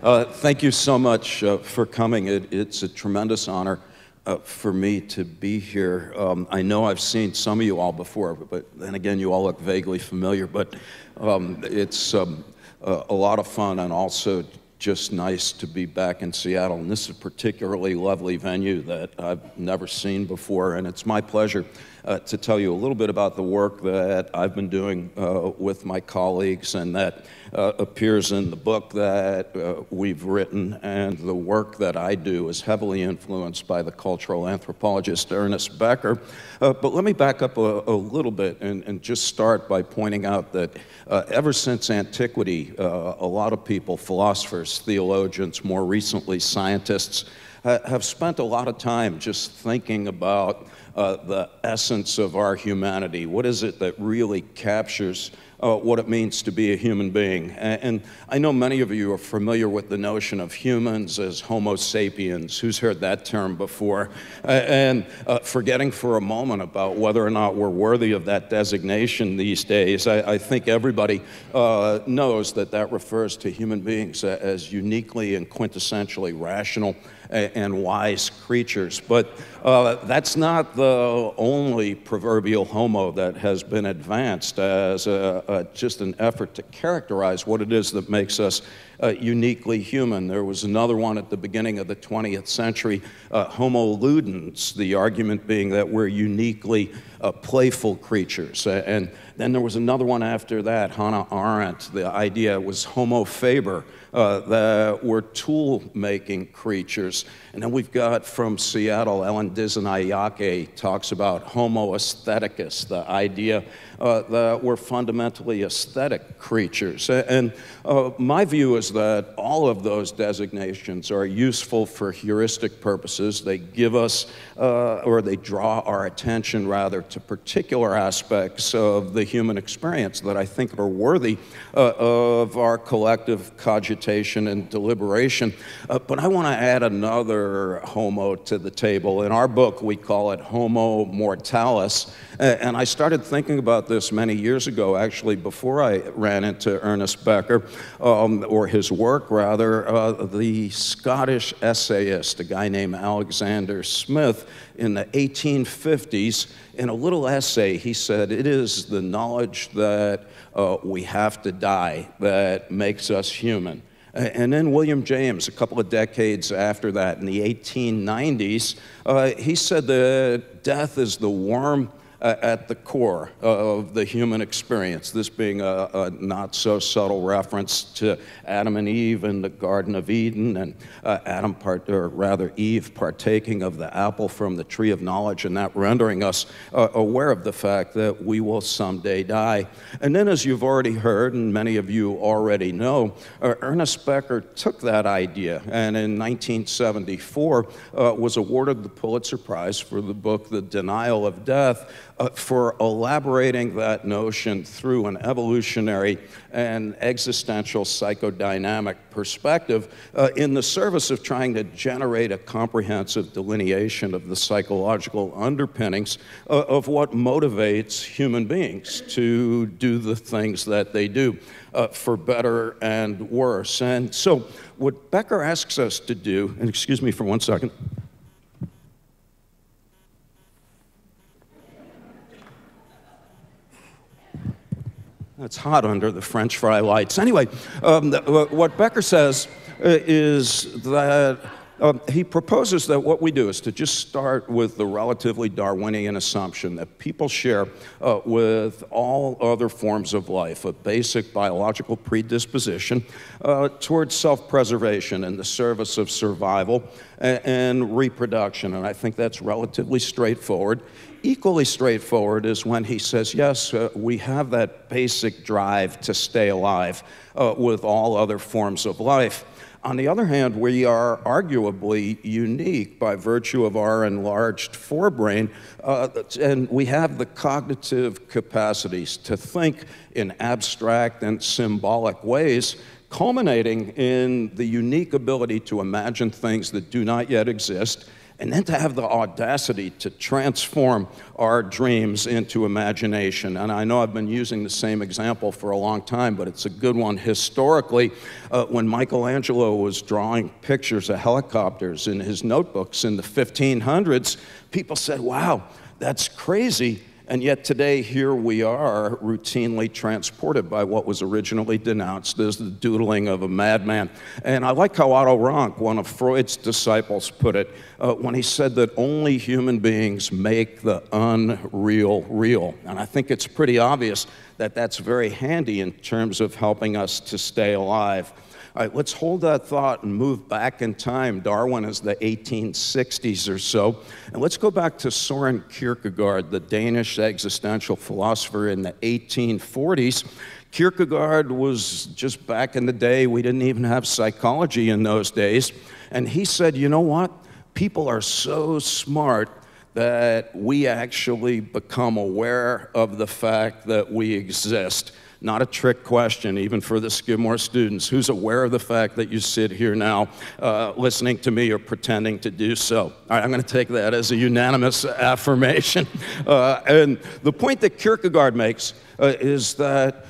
Thank you so much for coming. It's a tremendous honor for me to be here. I know I've seen some of you all before, but then again, you all look vaguely familiar, but it's a lot of fun and also just nice to be back in Seattle. And this is a particularly lovely venue that I've never seen before, and it's my pleasure to tell you a little bit about the work that I've been doing with my colleagues and that appears in the book that we've written, and the work that I do is heavily influenced by the cultural anthropologist Ernest Becker. But let me back up a little bit and just start by pointing out that ever since antiquity, a lot of people, philosophers, theologians, more recently scientists, have spent a lot of time just thinking about the essence of our humanity. What is it that really captures what it means to be a human being? And I know many of you are familiar with the notion of humans as Homo sapiens. Who's heard that term before? And forgetting for a moment about whether or not we're worthy of that designation these days, I think everybody knows that that refers to human beings as uniquely and quintessentially rational and wise creatures. But that's not the only proverbial homo that has been advanced as just an effort to characterize what it is that makes us uniquely human. There was another one at the beginning of the 20th century, Homo ludens, the argument being that we're uniquely playful creatures. And then there was another one after that, Hannah Arendt. The idea was Homo faber, that we're tool-making creatures. And then we've got from Seattle, Ellen Dissanayake talks about Homo aestheticus, the idea that we're fundamentally aesthetic creatures. And my view is that all of those designations are useful for heuristic purposes. They give us, or they draw our attention rather, to particular aspects of the human experience that I think are worthy of our collective cogitation and deliberation. But I want to add another homo to the table. In our book, we call it Homo mortalis. And I started thinking about this many years ago, actually, before I ran into Ernest Becker, or his work, rather. The Scottish essayist, a guy named Alexander Smith, in the 1850s, in a little essay, he said, "It is the knowledge that we have to die that makes us human." And then William James, a couple of decades after that, in the 1890s, he said that death is the worm at the core of the human experience, this being a not-so-subtle reference to Adam and Eve in the Garden of Eden, and Eve partaking of the apple from the tree of knowledge, and that rendering us aware of the fact that we will someday die. And then, as you've already heard, and many of you already know, Ernest Becker took that idea, and in 1974 was awarded the Pulitzer Prize for the book The Denial of Death, for elaborating that notion through an evolutionary and existential psychodynamic perspective in the service of trying to generate a comprehensive delineation of the psychological underpinnings of what motivates human beings to do the things that they do, for better and worse. And so what Becker asks us to do, and excuse me for 1 second. It's hot under the French fry lights. Anyway, what Becker says is that he proposes that what we do is to just start with the relatively Darwinian assumption that people share with all other forms of life a basic biological predisposition towards self-preservation in the service of survival and reproduction. And I think that's relatively straightforward. Equally straightforward is when he says, yes, we have that basic drive to stay alive with all other forms of life. On the other hand, we are arguably unique by virtue of our enlarged forebrain, and we have the cognitive capacities to think in abstract and symbolic ways, culminating in the unique ability to imagine things that do not yet exist and then to have the audacity to transform our dreams into imagination. And I know I've been using the same example for a long time, but it's a good one. Historically, when Michelangelo was drawing pictures of helicopters in his notebooks in the 1500s, people said, wow, that's crazy. And yet today, here we are, routinely transported by what was originally denounced as the doodling of a madman. And I like how Otto Rank, one of Freud's disciples, put it when he said that only human beings make the unreal real. And I think it's pretty obvious that that's very handy in terms of helping us to stay alive. All right, let's hold that thought and move back in time. Darwin is the 1860s or so. And let's go back to Søren Kierkegaard, the Danish existential philosopher in the 1840s. Kierkegaard was just back in the day, we didn't even have psychology in those days. And he said, you know what? People are so smart that we actually become aware of the fact that we exist. Not a trick question, even for the Skidmore students. Who's aware of the fact that you sit here now listening to me or pretending to do so? All right, I'm going to take that as a unanimous affirmation. And the point that Kierkegaard makes is that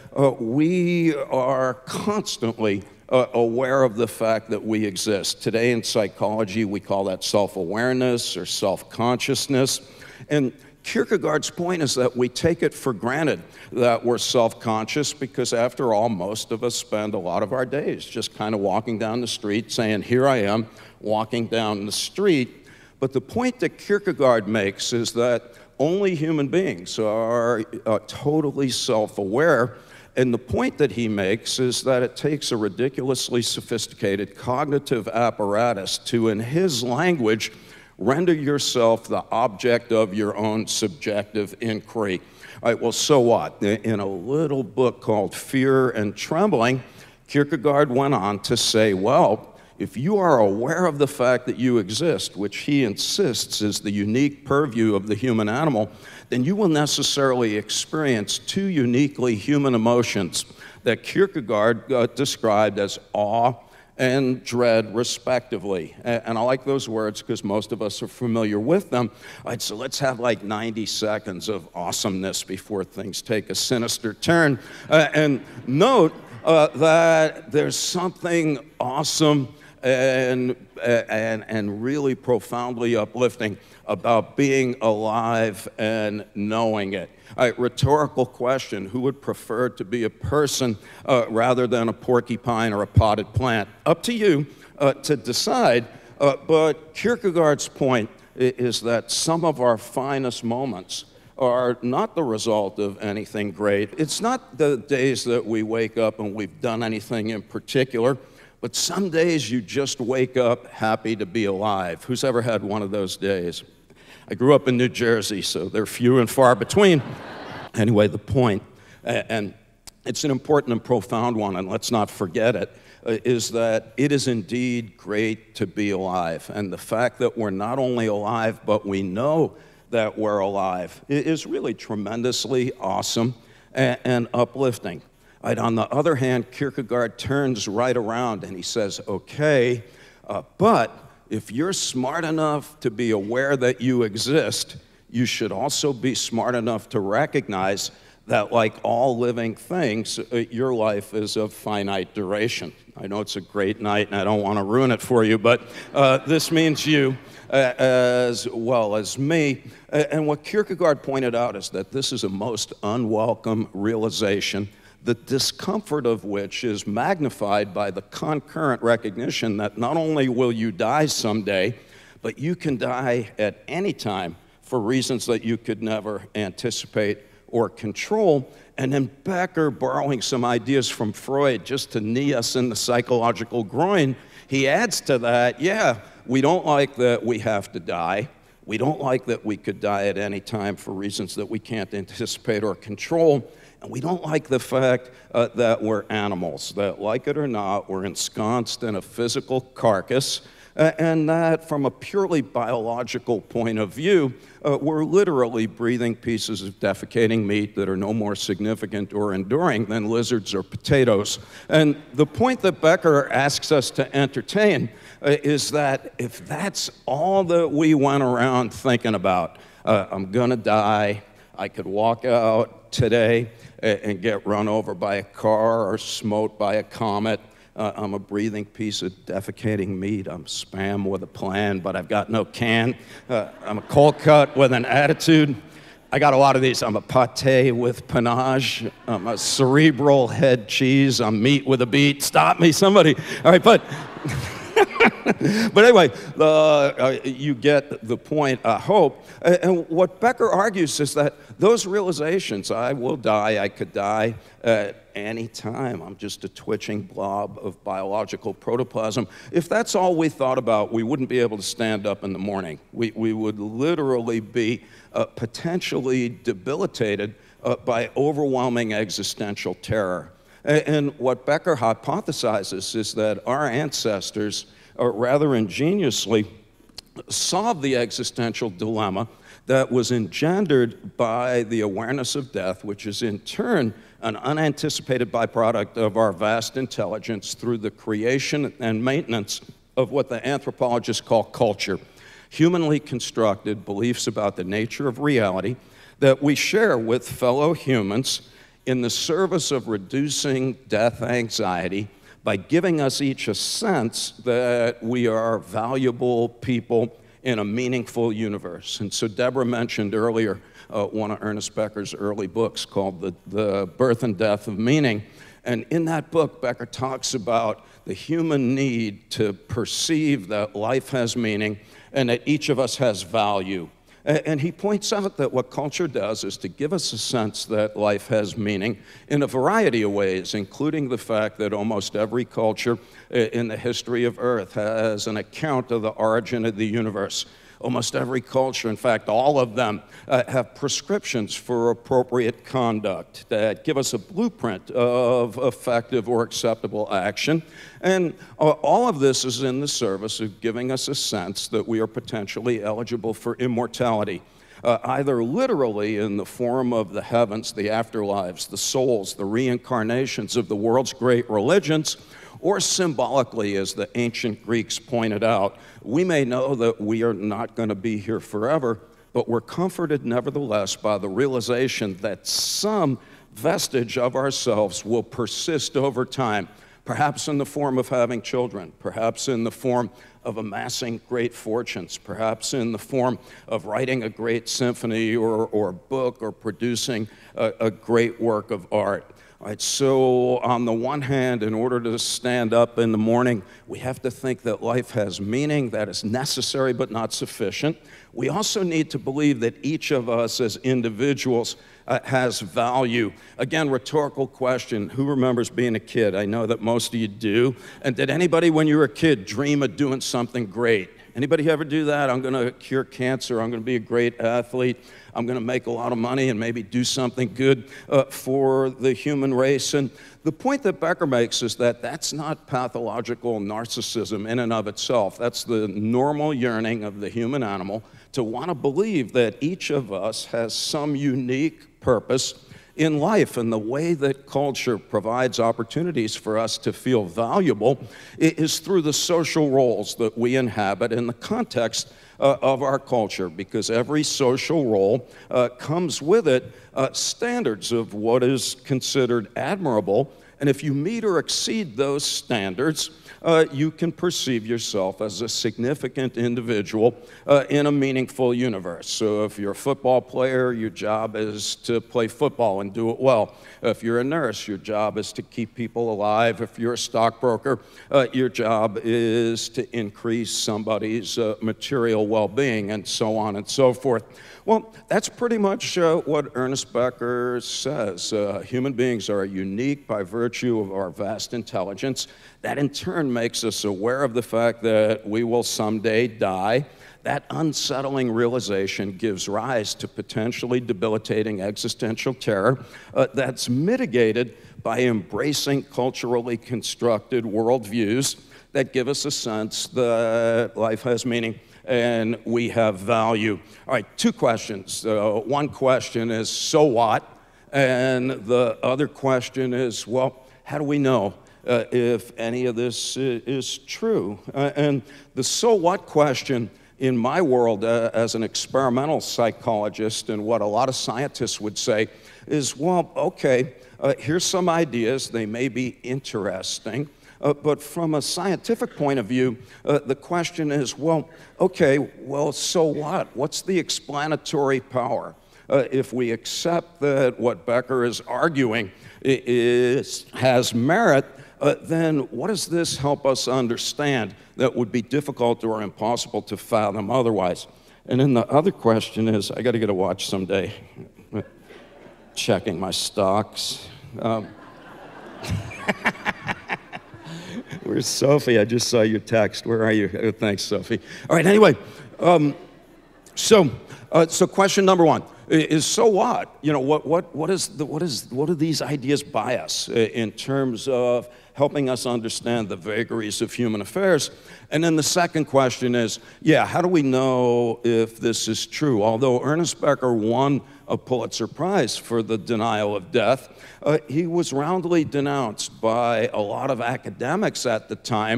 we are constantly aware of the fact that we exist. Today in psychology, we call that self-awareness or self-consciousness. And Kierkegaard's point is that we take it for granted that we're self-conscious because, after all, most of us spend a lot of our days just kind of walking down the street saying, here I am, walking down the street. But the point that Kierkegaard makes is that only human beings are totally self-aware. And the point that he makes is that it takes a ridiculously sophisticated cognitive apparatus to, in his language, render yourself the object of your own subjective inquiry. All right, well, so what? In a little book called Fear and Trembling, Kierkegaard went on to say, well, if you are aware of the fact that you exist, which he insists is the unique purview of the human animal, then you will necessarily experience two uniquely human emotions that Kierkegaard described as awe and dread, respectively. And I like those words because most of us are familiar with them. All right, so let's have like 90 seconds of awesomeness before things take a sinister turn. And note that there's something awesome and really profoundly uplifting about being alive and knowing it. All right, rhetorical question, who would prefer to be a person rather than a porcupine or a potted plant? Up to you to decide, but Kierkegaard's point is that some of our finest moments are not the result of anything great. It's not the days that we wake up and we've done anything in particular, but some days you just wake up happy to be alive. Who's ever had one of those days? I grew up in New Jersey, so they're few and far between. Anyway, the point, and it's an important and profound one, and let's not forget it, is that it is indeed great to be alive. And the fact that we're not only alive, but we know that we're alive is really tremendously awesome and uplifting. Right, on the other hand, Kierkegaard turns right around and he says, okay, but if you're smart enough to be aware that you exist, you should also be smart enough to recognize that, like all living things, your life is of finite duration. I know it's a great night and I don't want to ruin it for you, but this means you as well as me. And what Kierkegaard pointed out is that this is a most unwelcome realization, the discomfort of which is magnified by the concurrent recognition that not only will you die someday, but you can die at any time for reasons that you could never anticipate or control. And then Becker, borrowing some ideas from Freud just to knee us in the psychological groin, he adds to that, yeah, we don't like that we have to die. We don't like that we could die at any time for reasons that we can't anticipate or control. And we don't like the fact that we're animals, that, like it or not, we're ensconced in a physical carcass, and that from a purely biological point of view, we're literally breathing pieces of defecating meat that are no more significant or enduring than lizards or potatoes. And the point that Becker asks us to entertain is that if that's all that we went around thinking about, I'm gonna die, I could walk out today and get run over by a car or smote by a comet, I'm a breathing piece of defecating meat, I'm spam with a plan, but I've got no can, I'm a cold cut with an attitude, I got a lot of these. I'm a pate with panache. I'm a cerebral head cheese. I'm meat with a beat. Stop me, somebody. All right, but anyway, you get the point, I hope. And what Becker argues is that those realizations, I will die, I could die at any time. I'm just a twitching blob of biological protoplasm. If that's all we thought about, we wouldn't be able to stand up in the morning. We would literally be potentially debilitated by overwhelming existential terror. And what Becker hypothesizes is that our ancestors rather ingeniously solved the existential dilemma that was engendered by the awareness of death, which is in turn an unanticipated byproduct of our vast intelligence through the creation and maintenance of what the anthropologists call culture, humanly constructed beliefs about the nature of reality that we share with fellow humans in the service of reducing death anxiety by giving us each a sense that we are valuable people in a meaningful universe. And so Deborah mentioned earlier one of Ernest Becker's early books called The Birth and Death of Meaning. And in that book, Becker talks about the human need to perceive that life has meaning and that each of us has value. And he points out that what culture does is to give us a sense that life has meaning in a variety of ways, including the fact that almost every culture in the history of Earth has an account of the origin of the universe. Almost every culture, in fact, all of them, have prescriptions for appropriate conduct that give us a blueprint of effective or acceptable action. And all of this is in the service of giving us a sense that we are potentially eligible for immortality, either literally in the form of the heavens, the afterlives, the souls, the reincarnations of the world's great religions, or symbolically, as the ancient Greeks pointed out. We may know that we are not going to be here forever, but we're comforted nevertheless by the realization that some vestige of ourselves will persist over time, perhaps in the form of having children, perhaps in the form of amassing great fortunes, perhaps in the form of writing a great symphony or book or producing a great work of art. All right, so on the one hand, in order to stand up in the morning, we have to think that life has meaning, that is necessary but not sufficient. We also need to believe that each of us as individuals has value. Again, rhetorical question, who remembers being a kid? I know that most of you do. And did anybody when you were a kid dream of doing something great? Anybody ever do that? I'm gonna cure cancer, I'm gonna be a great athlete, I'm gonna make a lot of money and maybe do something good for the human race. And the point that Becker makes is that that's not pathological narcissism in and of itself. That's the normal yearning of the human animal to want to believe that each of us has some unique purpose in life, and the way that culture provides opportunities for us to feel valuable is through the social roles that we inhabit in the context of our culture, because every social role comes with it standards of what is considered admirable, and if you meet or exceed those standards, you can perceive yourself as a significant individual in a meaningful universe. So if you're a football player, your job is to play football and do it well. If you're a nurse, your job is to keep people alive. If you're a stockbroker, your job is to increase somebody's material well-being, and so on and so forth. Well, that's pretty much what Ernest Becker says. Human beings are unique by virtue of our vast intelligence. That in turn makes us aware of the fact that we will someday die. That unsettling realization gives rise to potentially debilitating existential terror that's mitigated by embracing culturally constructed worldviews that give us a sense that life has meaning and we have value. All right, two questions. One question is, so what? And the other question is, well, how do we know if any of this is true. And the so what question in my world as an experimental psychologist, and what a lot of scientists would say is, well, okay, here's some ideas. They may be interesting. But from a scientific point of view, the question is, well, okay, well, so what? What's the explanatory power? If we accept that what Becker is arguing has merit, then what does this help us understand that would be difficult or impossible to fathom otherwise? And then the other question is, I got to get a watch someday, checking my stocks. Where's Sophie? I just saw your text. Where are you? Oh, thanks, Sophie. All right, anyway, so question number one is, so what? You know, what do these ideas buy us in terms of helping us understand the vagaries of human affairs? And then the second question is, yeah, how do we know if this is true? Although Ernest Becker won a Pulitzer Prize for the denial of death, he was roundly denounced by a lot of academics at the time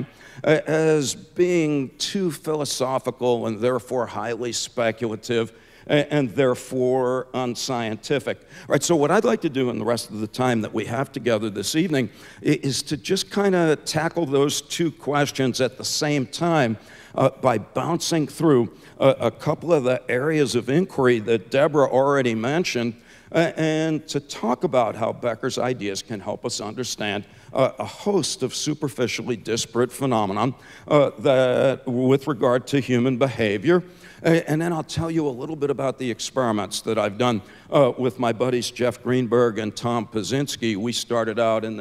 as being too philosophical and therefore highly speculative and therefore unscientific. All right, so what I'd like to do in the rest of the time that we have together this evening is to just kind of tackle those two questions at the same time by bouncing through a couple of the areas of inquiry that Deborah already mentioned, and to talk about how Becker's ideas can help us understand a host of superficially disparate phenomena that with regard to human behavior. And then I'll tell you a little bit about the experiments that I've done with my buddies Jeff Greenberg and Tom Pazinski. We started out in the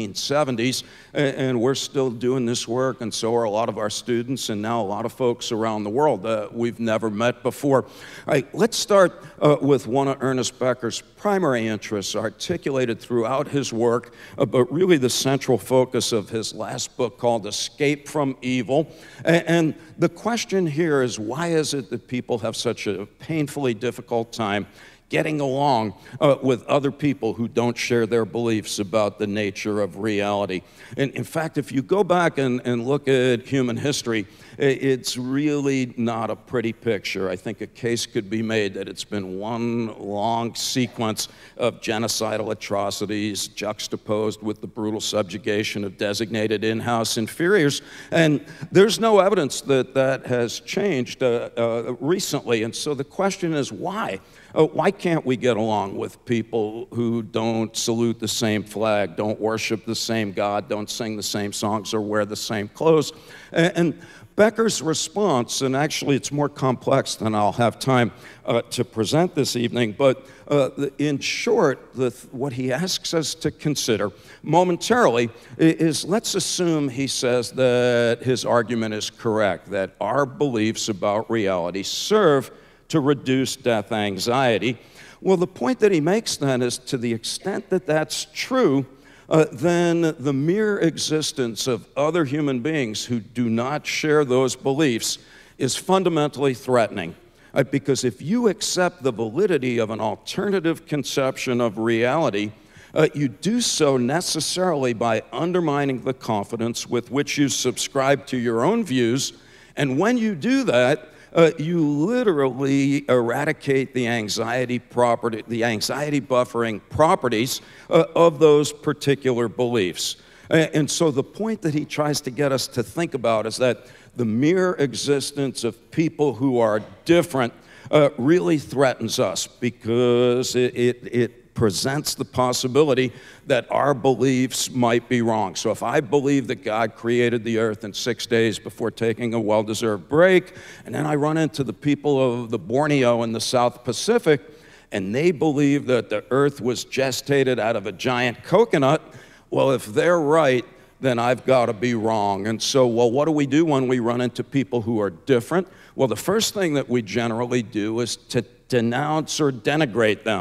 1970s, and we're still doing this work, and so are a lot of our students, and now a lot of folks around the world that we've never met before. All right, let's start with one of Ernest Becker's primary interests, articulated throughout his work, but really the central focus of his last book called Escape from Evil. And the question here is, why is it that people have such a painfully difficult time getting along with other people who don't share their beliefs about the nature of reality? And in fact, if you go back and look at human history, it's really not a pretty picture. I think a case could be made that it's been one long sequence of genocidal atrocities juxtaposed with the brutal subjugation of designated in-house inferiors. And there's no evidence that that has changed recently. And so the question is, why? Why can't we get along with people who don't salute the same flag, don't worship the same God, don't sing the same songs, or wear the same clothes? And Becker's response, and actually it's more complex than I'll have time to present this evening, but in short, what he asks us to consider momentarily is, let's assume he says that his argument is correct, that our beliefs about reality serve to reduce death anxiety. Well, the point that he makes then is, to the extent that that's true, then the mere existence of other human beings who do not share those beliefs is fundamentally threatening. Because if you accept the validity of an alternative conception of reality, you do so necessarily by undermining the confidence with which you subscribe to your own views. And when you do that, you literally eradicate the anxiety buffering properties of those particular beliefs. And so the point that he tries to get us to think about is that the mere existence of people who are different really threatens us, because it presents the possibility that our beliefs might be wrong. So if I believe that God created the earth in 6 days before taking a well-deserved break, and then I run into the people of the Borneo in the South Pacific, and they believe that the earth was gestated out of a giant coconut, well, if they're right, then I've got to be wrong. And so, well, what do we do when we run into people who are different? Well, the first thing that we generally do is to denounce or denigrate them.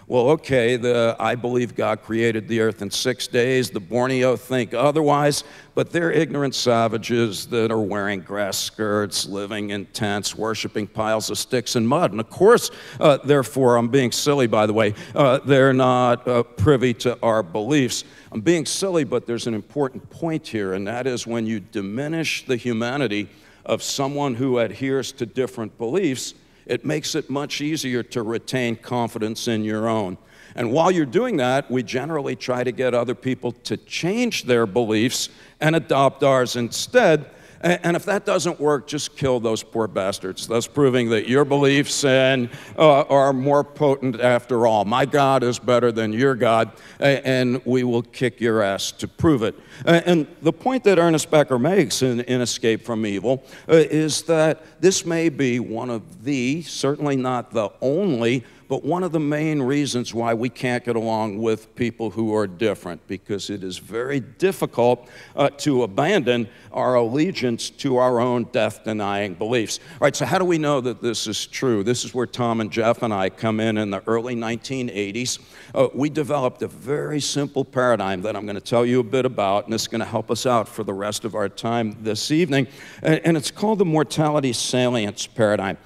well, okay, I believe God created the earth in 6 days. The Borneo think otherwise, but they're ignorant savages that are wearing grass skirts, living in tents, worshiping piles of sticks and mud. And of course, therefore, I'm being silly, by the way, they're not privy to our beliefs. I'm being silly, but there's an important point here, and that is when you diminish the humanity of someone who adheres to different beliefs, it makes it much easier to retain confidence in your own. And while you're doing that, we generally try to get other people to change their beliefs and adopt ours instead. And if that doesn't work, just kill those poor bastards, thus proving that your beliefs are more potent after all. My God is better than your God, and we will kick your ass to prove it. And the point that Ernest Becker makes in Escape from Evil is that this may be one of the, certainly not the only, but one of the main reasons why we can't get along with people who are different, because it is very difficult to abandon our allegiance to our own death-denying beliefs. All right, so how do we know that this is true? This is where Tom and Jeff and I come in the early 1980s. We developed a very simple paradigm that I'm going to tell you a bit about, and it's going to help us out for the rest of our time this evening, and it's called the mortality salience paradigm.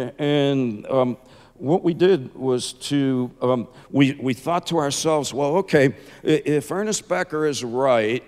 What we did was we thought to ourselves, well, okay, if Ernest Becker is right,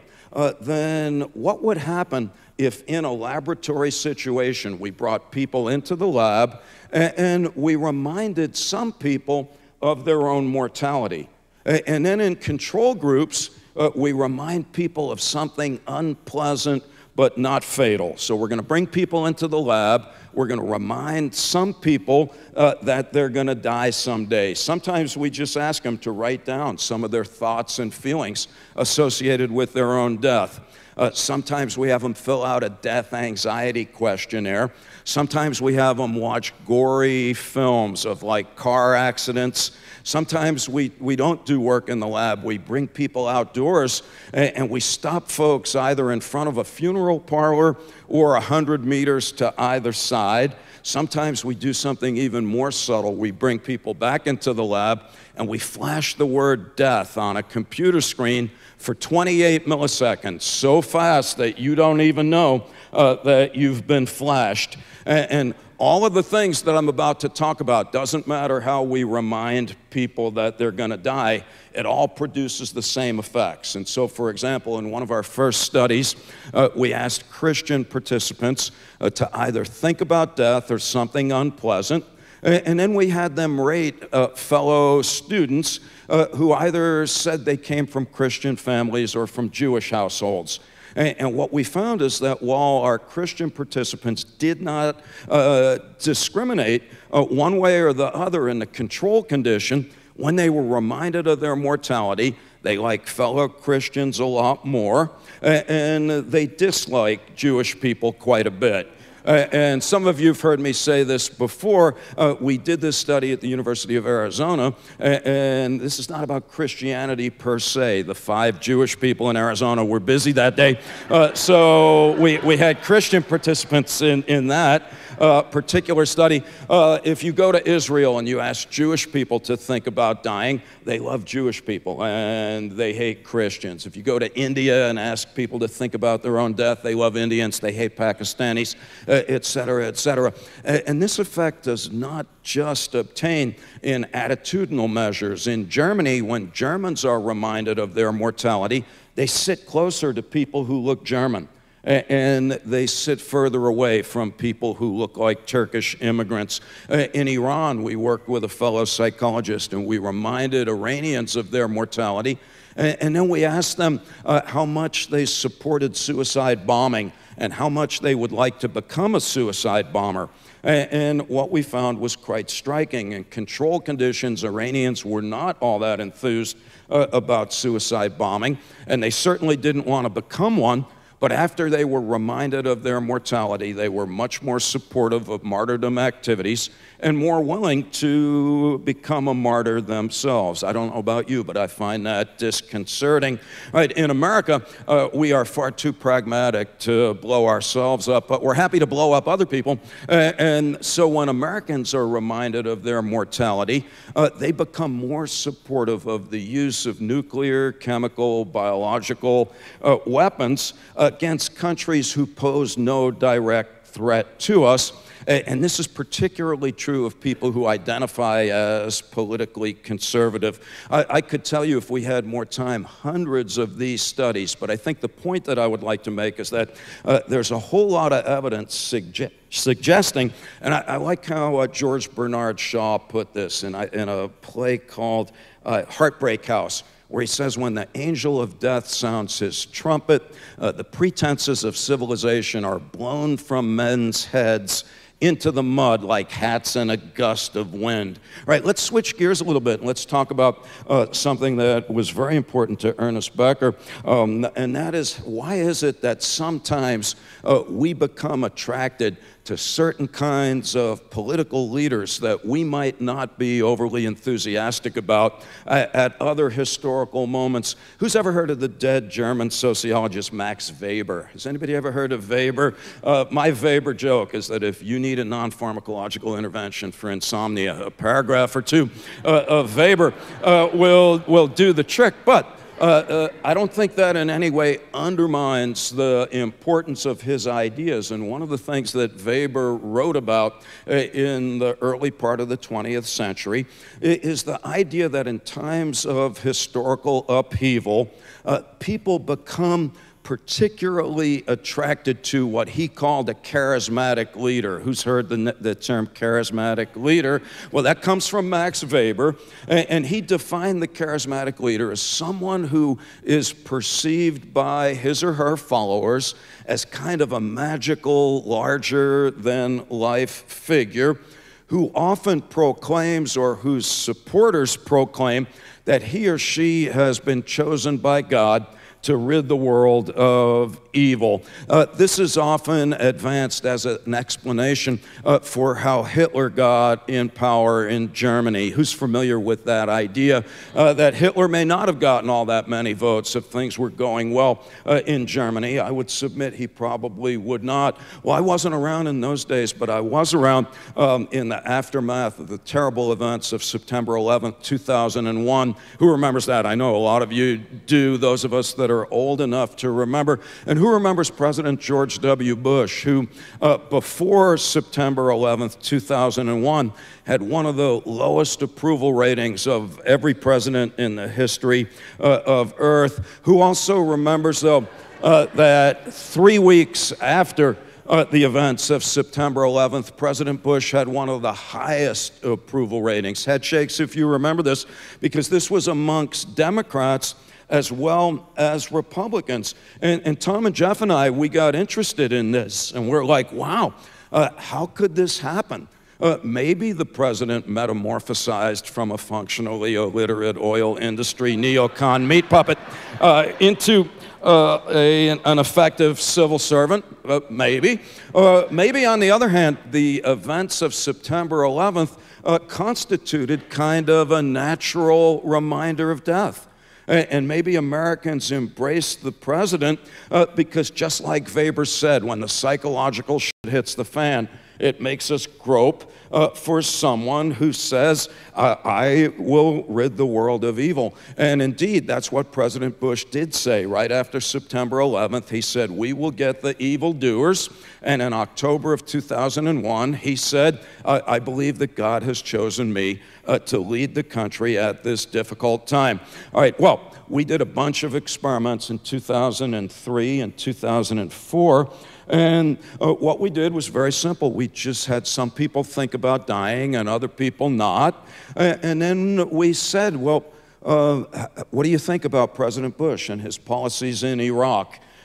then what would happen if in a laboratory situation we brought people into the lab and we reminded some people of their own mortality? And then in control groups, we remind people of something unpleasant but not fatal. So we're going to bring people into the lab. We're going to remind some people that they're going to die someday. Sometimes we just ask them to write down some of their thoughts and feelings associated with their own death. Sometimes we have them fill out a death anxiety questionnaire. Sometimes we have them watch gory films of like car accidents. Sometimes we don't do work in the lab. We bring people outdoors and we stop folks either in front of a funeral parlor or 100 meters to either side. Sometimes we do something even more subtle. We bring people back into the lab and we flash the word death on a computer screen for 28 milliseconds, so fast that you don't even know that you've been flashed. And all of the things that I'm about to talk about, doesn't matter how we remind people that they're going to die, it all produces the same effects. And so, for example, in one of our first studies, we asked Christian participants to either think about death or something unpleasant, and then we had them rate fellow students who either said they came from Christian families or from Jewish households. And what we found is that while our Christian participants did not discriminate one way or the other in the control condition, when they were reminded of their mortality, they like fellow Christians a lot more, and they dislike Jewish people quite a bit. And some of you have heard me say this before. We did this study at the University of Arizona, and this is not about Christianity per se. The 5 Jewish people in Arizona were busy that day, so we had Christian participants in that particular study. If you go to Israel and you ask Jewish people to think about dying, they love Jewish people and they hate Christians. If you go to India and ask people to think about their own death, they love Indians, they hate Pakistanis, et cetera, et cetera. And this effect does not just obtain in attitudinal measures. In Germany, when Germans are reminded of their mortality, they sit closer to people who look German. And they sit further away from people who look like Turkish immigrants. In Iran, we worked with a fellow psychologist, and we reminded Iranians of their mortality. And then we asked them how much they supported suicide bombing and how much they would like to become a suicide bomber. And what we found was quite striking. In control conditions, Iranians were not all that enthused about suicide bombing, and they certainly didn't want to become one. But after they were reminded of their mortality, they were much more supportive of martyrdom activities and more willing to become a martyr themselves. I don't know about you, but I find that disconcerting. Right, in America, we are far too pragmatic to blow ourselves up, but we're happy to blow up other people. And so when Americans are reminded of their mortality, they become more supportive of the use of nuclear, chemical, biological weapons against countries who pose no direct threat to us. And this is particularly true of people who identify as politically conservative. I could tell you, if we had more time, hundreds of these studies, but I think the point that I would like to make is that there's a whole lot of evidence suggesting, and I like how George Bernard Shaw put this in a play called Heartbreak House, where he says, when the angel of death sounds his trumpet, the pretenses of civilization are blown from men's heads into the mud like hats in a gust of wind. All right, let's switch gears a little bit and let's talk about something that was very important to Ernest Becker, and that is, why is it that sometimes we become attracted to certain kinds of political leaders that we might not be overly enthusiastic about at other historical moments? Who's ever heard of the dead German sociologist Max Weber? Has anybody ever heard of Weber? My Weber joke is that if you need a non-pharmacological intervention for insomnia, a paragraph or two of Weber will do the trick. But I don't think that in any way undermines the importance of his ideas. And one of the things that Weber wrote about in the early part of the 20th century is the idea that in times of historical upheaval, people become particularly attracted to what he called a charismatic leader. Who's heard the term charismatic leader? Well, that comes from Max Weber, and he defined the charismatic leader as someone who is perceived by his or her followers as kind of a magical, larger-than-life figure who often proclaims, or whose supporters proclaim, that he or she has been chosen by God to rid the world of evil. This is often advanced as an explanation for how Hitler got in power in Germany. Who's familiar with that idea that Hitler may not have gotten all that many votes if things were going well in Germany? I would submit he probably would not. Well, I wasn't around in those days, but I was around in the aftermath of the terrible events of September 11th, 2001. Who remembers that? I know a lot of you do, those of us that are old enough to remember. And who remembers President George W. Bush, who before September 11th, 2001, had one of the lowest approval ratings of every president in the history of Earth? Who also remembers, though, that 3 weeks after the events of September 11th, President Bush had one of the highest approval ratings? Head shakes if you remember this, because this was amongst Democrats as well as Republicans. And Tom and Jeff and I, we got interested in this, and we're like, wow, how could this happen? Maybe the president metamorphosized from a functionally illiterate oil industry neocon meat puppet into an effective civil servant, maybe. Maybe, on the other hand, the events of September 11th constituted kind of a natural reminder of death. And maybe Americans embraced the president because, just like Weber said, when the psychological shit hits the fan, it makes us grope for someone who says, I will rid the world of evil. And indeed, that's what President Bush did say right after September 11th. He said, we will get the evildoers. And in October of 2001, he said, I believe that God has chosen me to lead the country at this difficult time. All right, well, we did a bunch of experiments in 2003 and 2004. And what we did was very simple. We just had some people think about dying and other people not. And then we said, well, what do you think about President Bush and his policies in Iraq?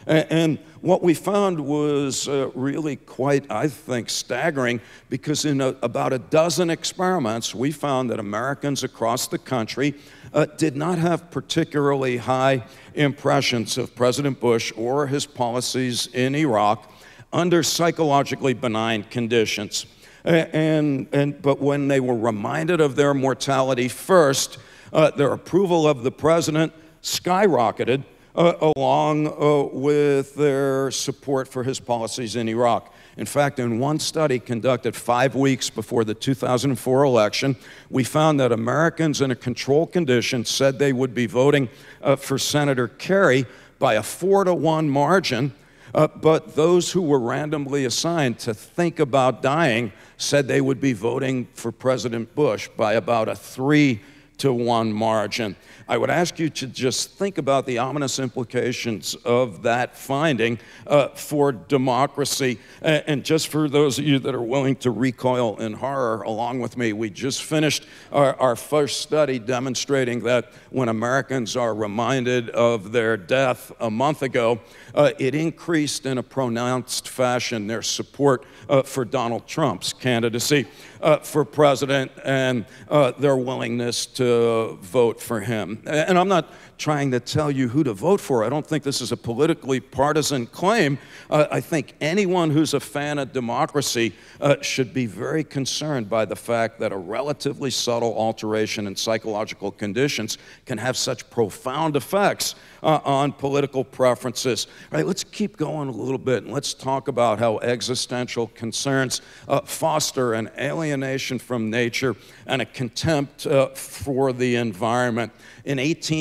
And what we found was really quite, I think, staggering, because in about a dozen experiments, we found that Americans across the country did not have particularly high impressions of President Bush or his policies in Iraq under psychologically benign conditions. But when they were reminded of their mortality first, their approval of the president skyrocketed, along with their support for his policies in Iraq. In fact, in one study conducted 5 weeks before the 2004 election, we found that Americans in a control condition said they would be voting for Senator Kerry by a 4-to-1 margin, but those who were randomly assigned to think about dying said they would be voting for President Bush by about a 3-to-1 margin. I would ask you to just think about the ominous implications of that finding for democracy. And just for those of you that are willing to recoil in horror along with me, we just finished our first study demonstrating that when Americans are reminded of their death a month ago, it increased in a pronounced fashion their support for Donald Trump's candidacy for president, and their willingness to vote for him. And I'm not trying to tell you who to vote for. I don't think this is a politically partisan claim. I think anyone who's a fan of democracy should be very concerned by the fact that a relatively subtle alteration in psychological conditions can have such profound effects on political preferences. All right, let's keep going a little bit, and let's talk about how existential concerns foster an alienation from nature and a contempt for the environment. In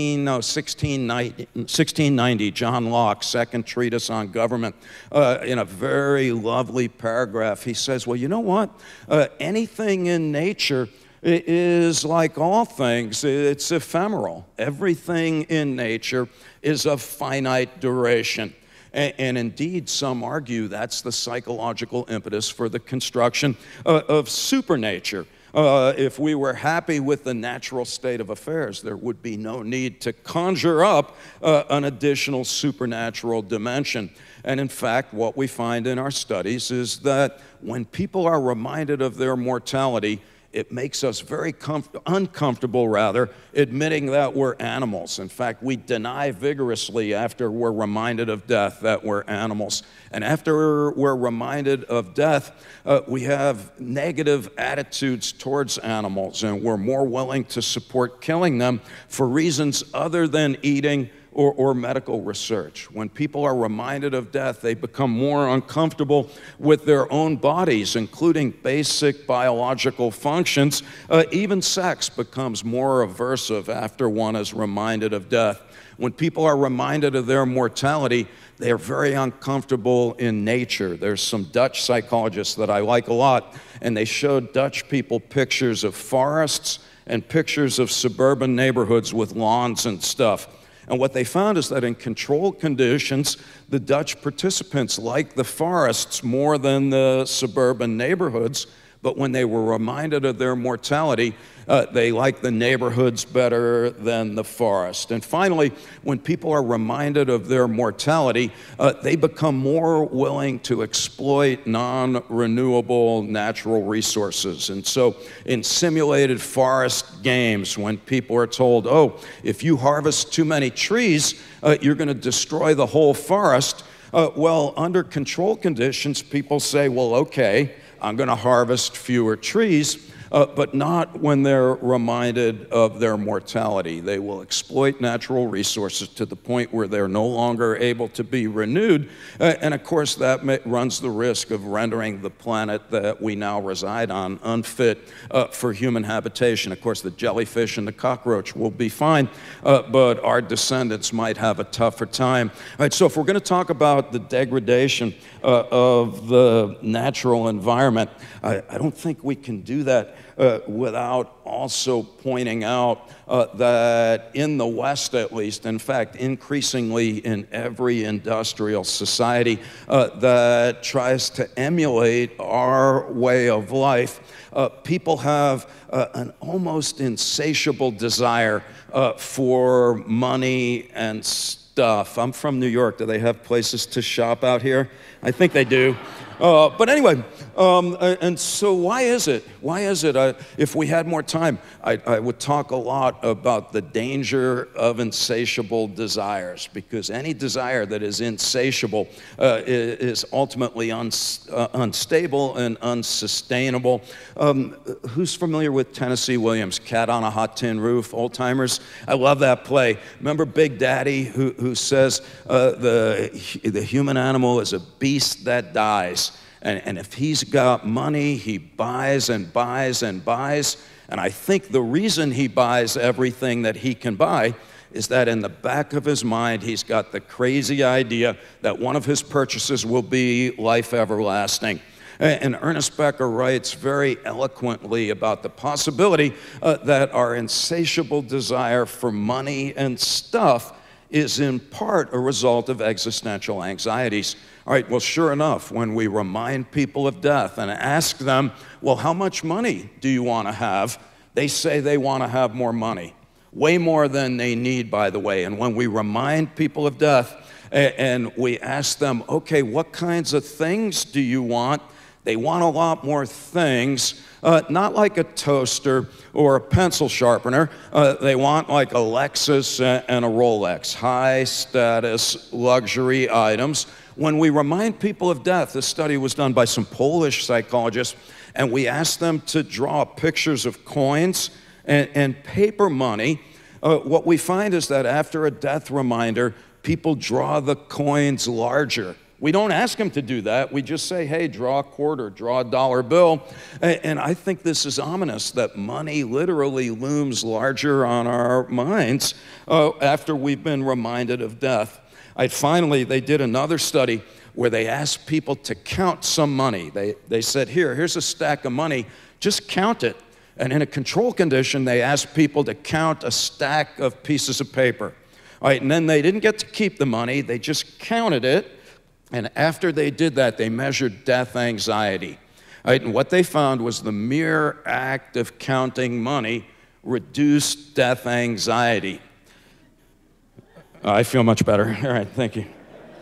1690, John Locke's second treatise on government, in a very lovely paragraph, he says, well, you know what? Anything in nature is like all things, it's ephemeral. Everything in nature is of finite duration. And indeed, some argue that's the psychological impetus for the construction of supernature. If we were happy with the natural state of affairs, there would be no need to conjure up an additional supernatural dimension. And in fact, what we find in our studies is that when people are reminded of their mortality, it makes us very uncomfortable, admitting that we're animals. In fact, we deny vigorously after we're reminded of death that we're animals. And after we're reminded of death, we have negative attitudes towards animals, and we're more willing to support killing them for reasons other than eating or medical research. When people are reminded of death, they become more uncomfortable with their own bodies, including basic biological functions. Even sex becomes more aversive after one is reminded of death. When people are reminded of their mortality, they are very uncomfortable in nature. There's some Dutch psychologists that I like a lot, and they showed Dutch people pictures of forests and pictures of suburban neighborhoods with lawns and stuff. And what they found is that in controlled conditions, the Dutch participants liked the forests more than the suburban neighborhoods, but when they were reminded of their mortality, they liked the neighborhoods better than the forest. And finally, when people are reminded of their mortality, they become more willing to exploit non-renewable natural resources. And so in simulated forest games, when people are told, oh, if you harvest too many trees, you're going to destroy the whole forest, well, under control conditions, people say, well, okay, I'm going to harvest fewer trees, but not when they're reminded of their mortality. They will exploit natural resources to the point where they're no longer able to be renewed. And of course, that runs the risk of rendering the planet that we now reside on unfit for human habitation. Of course, the jellyfish and the cockroach will be fine, but our descendants might have a tougher time. All right, so if we're going to talk about the degradation of the natural environment, I don't think we can do that without also pointing out that in the West, at least, in fact, increasingly in every industrial society that tries to emulate our way of life, people have an almost insatiable desire for money and stuff. I'm from New York. Do they have places to shop out here? I think they do. But anyway, and so why is it? If we had more time, I would talk a lot about the danger of insatiable desires, because any desire that is insatiable is ultimately unstable and unsustainable. Who's familiar with Tennessee Williams' Cat on a Hot Tin Roof, old timers? I love that play. Remember Big Daddy who says the human animal is a beast that dies. And if he's got money, he buys and buys and buys. And I think the reason he buys everything that he can buy is that in the back of his mind, he's got the crazy idea that one of his purchases will be life everlasting. And Ernest Becker writes very eloquently about the possibility that our insatiable desire for money and stuff is in part a result of existential anxieties. All right, well, sure enough, when we remind people of death and ask them, well, how much money do you want to have? They say they want to have more money, way more than they need, by the way. And when we remind people of death and we ask them, okay, what kinds of things do you want? They want a lot more things, not like a toaster or a pencil sharpener. They want like a Lexus and a Rolex, high status luxury items. When we remind people of death, this study was done by some Polish psychologists, and we asked them to draw pictures of coins and paper money. What we find is that after a death reminder, people draw the coins larger. We don't ask them to do that. We just say, hey, draw a quarter, draw a dollar bill. And I think this is ominous, that money literally looms larger on our minds after we've been reminded of death. Finally, they did another study where they asked people to count some money. They said, here's a stack of money, just count it. And in a control condition, they asked people to count a stack of pieces of paper. All right, and then they didn't get to keep the money, they just counted it. And after they did that, they measured death anxiety. All right, and what they found was the mere act of counting money reduced death anxiety. I feel much better. All right, thank you.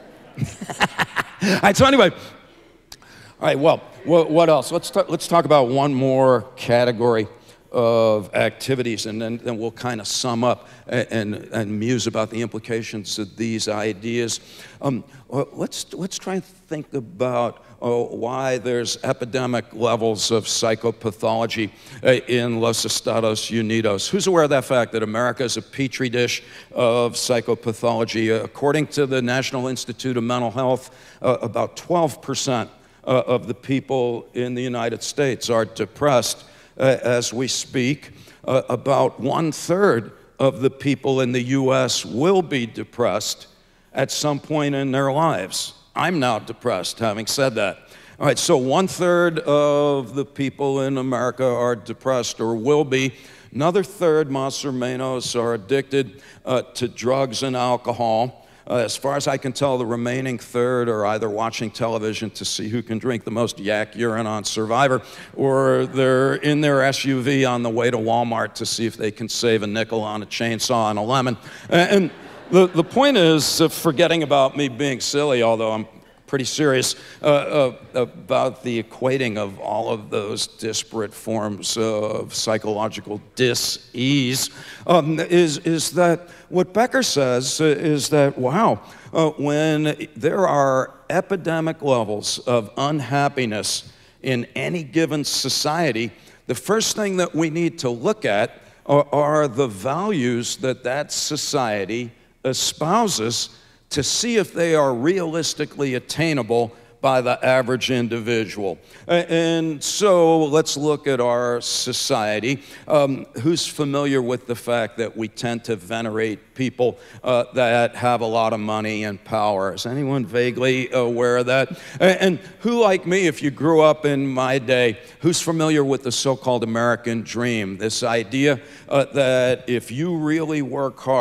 All right, so anyway, all right, well, what else? Let's talk about one more category of activities, and then we'll kind of sum up and muse about the implications of these ideas. Let's try and think about why there's epidemic levels of psychopathology in Los Estados Unidos. Who's aware of that fact, that America is a petri dish of psychopathology? According to the National Institute of Mental Health, about 12% of the people in the United States are depressed as we speak. About 1/3 of the people in the U.S. will be depressed at some point in their lives. I'm now depressed, having said that. All right, so 1/3 of the people in America are depressed or will be. Another third, más o menos, are addicted to drugs and alcohol. As far as I can tell, the remaining third are either watching television to see who can drink the most yak urine on Survivor, or they're in their SUV on the way to Walmart to see if they can save a nickel on a chainsaw and a lemon. And the point is, forgetting about me being silly, although I'm pretty serious about the equating of all of those disparate forms of psychological dis-ease, is that what Becker says is that, wow, when there are epidemic levels of unhappiness in any given society, the first thing that we need to look at are the values that that society espouses, to see if they are realistically attainable by the average individual. And so let's look at our society. Who's familiar with the fact that we tend to venerate people that have a lot of money and power? Is anyone vaguely aware of that? And who, like me, if you grew up in my day, who's familiar with the so-called American dream? This idea that if you really work hard,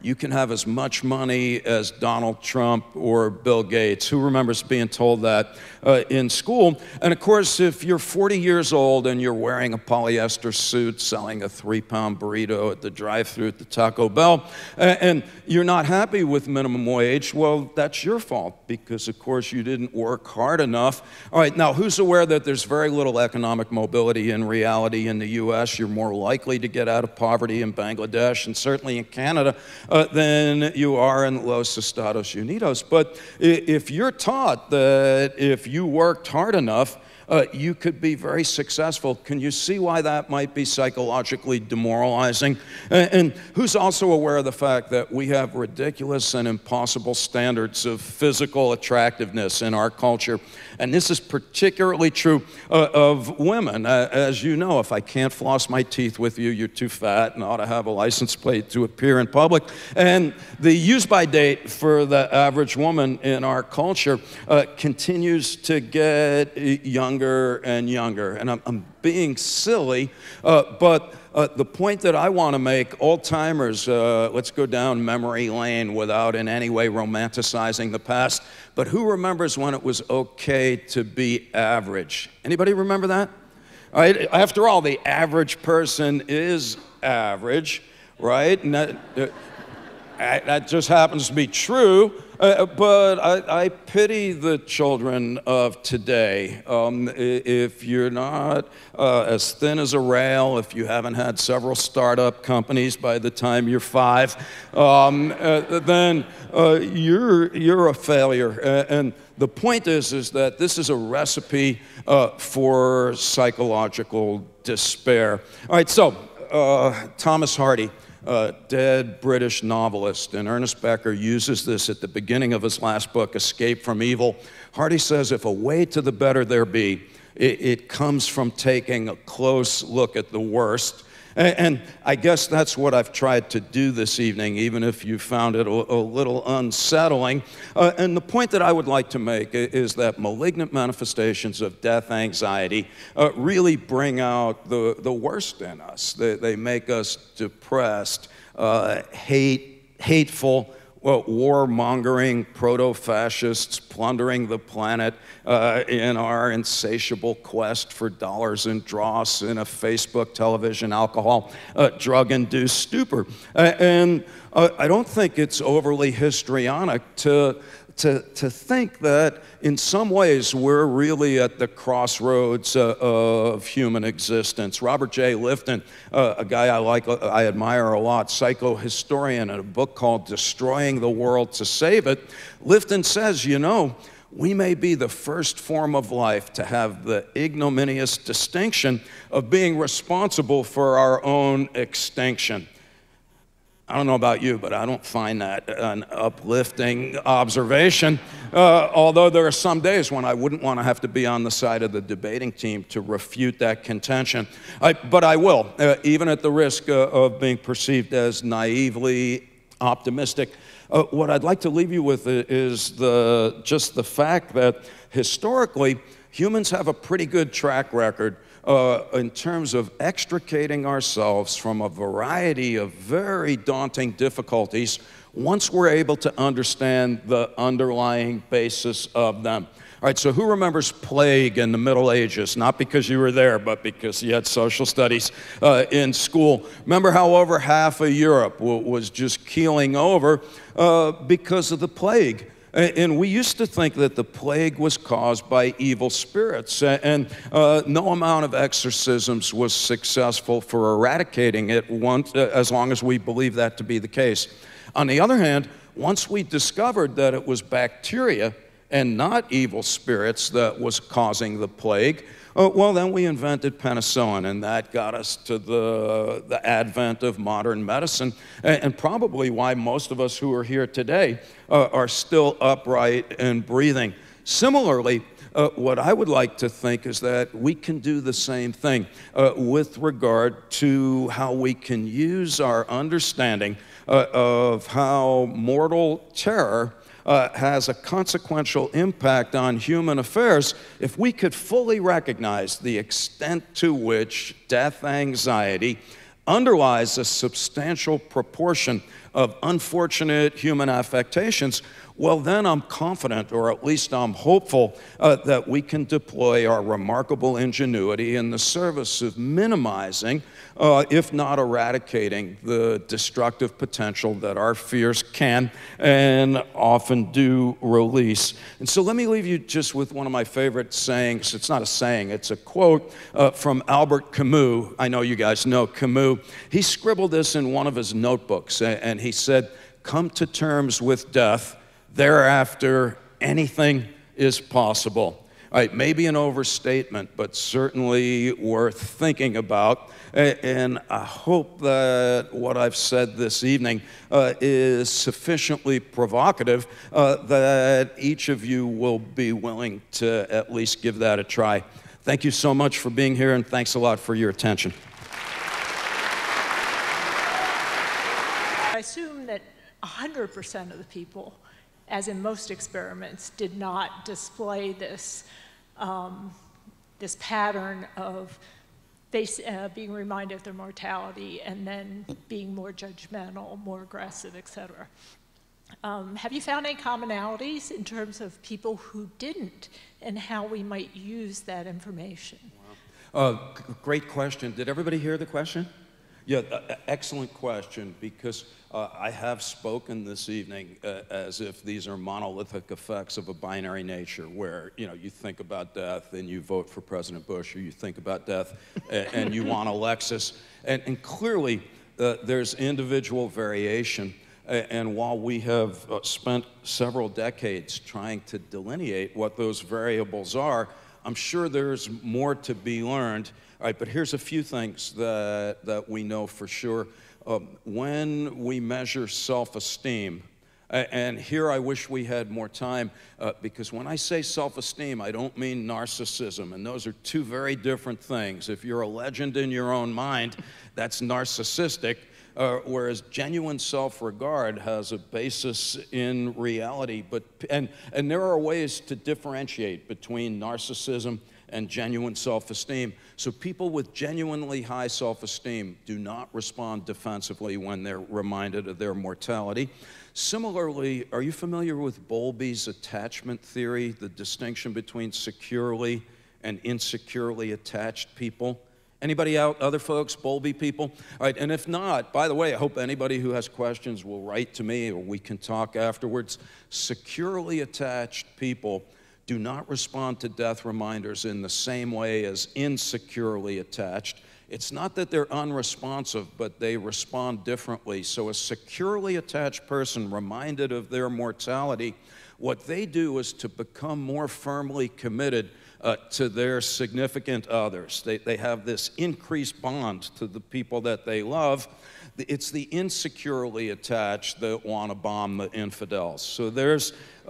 you can have as much money as Donald Trump or Bill Gates. Who remembers being told that in school? And of course, if you're 40 years old and you're wearing a polyester suit, selling a 3-pound burrito at the drive-thru at the Taco Bell, and you're not happy with minimum wage, well, that's your fault, because of course you didn't work hard enough. All right, now who's aware that there's very little economic mobility in reality in the US? You're more likely to get out of poverty in Bangladesh and certainly in Canada than you are in Los Estados Unidos. But if you're taught that if you worked hard enough, you could be very successful, can you see why that might be psychologically demoralizing? And who's also aware of the fact that we have ridiculous and impossible standards of physical attractiveness in our culture? And this is particularly true of women. As you know, if I can't floss my teeth with you, you're too fat and ought to have a license plate to appear in public. And the use-by date for the average woman in our culture continues to get younger and younger. And I'm being silly, but the point that I want to make, old-timers, let's go down memory lane without in any way romanticizing the past, but who remembers when it was okay to be average? Anybody remember that? All right, after all, the average person is average, right? And that just happens to be true. But I pity the children of today. If you're not as thin as a rail, if you haven't had several startup companies by the time you're 5, then you're a failure. And the point is that this is a recipe for psychological despair. All right, so Thomas Hardy, dead British novelist, and Ernest Becker uses this at the beginning of his last book, Escape from Evil. Hardy says, if a way to the better there be, it comes from taking a close look at the worst. And I guess that's what I've tried to do this evening, even if you found it a little unsettling. And the point that I would like to make is that malignant manifestations of death anxiety really bring out the worst in us. They make us depressed, hateful, war-mongering proto-fascists plundering the planet in our insatiable quest for dollars and dross in a Facebook, television, alcohol, drug-induced stupor. And I don't think it's overly histrionic to think that in some ways we're really at the crossroads of human existence. Robert J. Lifton, a guy I admire a lot, psychohistorian, in a book called Destroying the World to Save It, Lifton says, you know, we may be the first form of life to have the ignominious distinction of being responsible for our own extinction. I don't know about you, but I don't find that an uplifting observation, although there are some days when I wouldn't want to have to be on the side of the debating team to refute that contention. But I will, even at the risk of being perceived as naively optimistic. What I'd like to leave you with is just the fact that historically, humans have a pretty good track record in terms of extricating ourselves from a variety of very daunting difficulties once we're able to understand the underlying basis of them. All right, so who remembers plague in the Middle Ages? Not because you were there, but because you had social studies in school. Remember how over half of Europe was just keeling over because of the plague? And we used to think that the plague was caused by evil spirits, and no amount of exorcisms was successful for eradicating it as long as we believed that to be the case. On the other hand, once we discovered that it was bacteria and not evil spirits that was causing the plague, well, then we invented penicillin, and that got us to the advent of modern medicine, and probably why most of us who are here today are still upright and breathing. Similarly, what I would like to think is that we can do the same thing with regard to how we can use our understanding of how mortal terror has a consequential impact on human affairs if we could fully recognize the extent to which death anxiety underlies a substantial proportion of unfortunate human affectations, well, then I'm confident, or at least I'm hopeful, that we can deploy our remarkable ingenuity in the service of minimizing, if not eradicating, the destructive potential that our fears can and often do release. And so let me leave you just with one of my favorite sayings. It's not a saying, it's a quote from Albert Camus. I know you guys know Camus. He scribbled this in one of his notebooks, and he said, "Come to terms with death. Thereafter, anything is possible." All right, maybe an overstatement, but certainly worth thinking about. And I hope that what I've said this evening is sufficiently provocative that each of you will be willing to at least give that a try. Thank you so much for being here, and thanks a lot for your attention. I assume that 100% of the people, as in most experiments, did not display this, this pattern of being reminded of their mortality and then being more judgmental, more aggressive, et cetera. Have you found any commonalities in terms of people who didn't and how we might use that information? Wow. Great question. Did everybody hear the question? Yeah, excellent question, because I have spoken this evening as if these are monolithic effects of a binary nature, where you think about death and you vote for President Bush, or you think about death and you want a Lexus, and clearly there's individual variation. And while we have spent several decades trying to delineate what those variables are, I'm sure there's more to be learned. All right, but here's a few things that we know for sure. When we measure self-esteem, and here I wish we had more time, because when I say self-esteem, I don't mean narcissism, and those are two very different things. If you're a legend in your own mind, that's narcissistic, whereas genuine self-regard has a basis in reality. And there are ways to differentiate between narcissism and genuine self-esteem. So people with genuinely high self-esteem do not respond defensively when they're reminded of their mortality. Similarly, are you familiar with Bowlby's attachment theory, the distinction between securely and insecurely attached people? Anybody out, other folks, Bowlby people? All right, and if not, by the way, I hope anybody who has questions will write to me or we can talk afterwards. Securely attached people do not respond to death reminders in the same way as insecurely attached. It's not that they're unresponsive, but they respond differently. So a securely attached person reminded of their mortality, what they do is to become more firmly committed to their significant others. They have this increased bond to the people that they love. It's the insecurely attached that want to bomb the infidels. So there's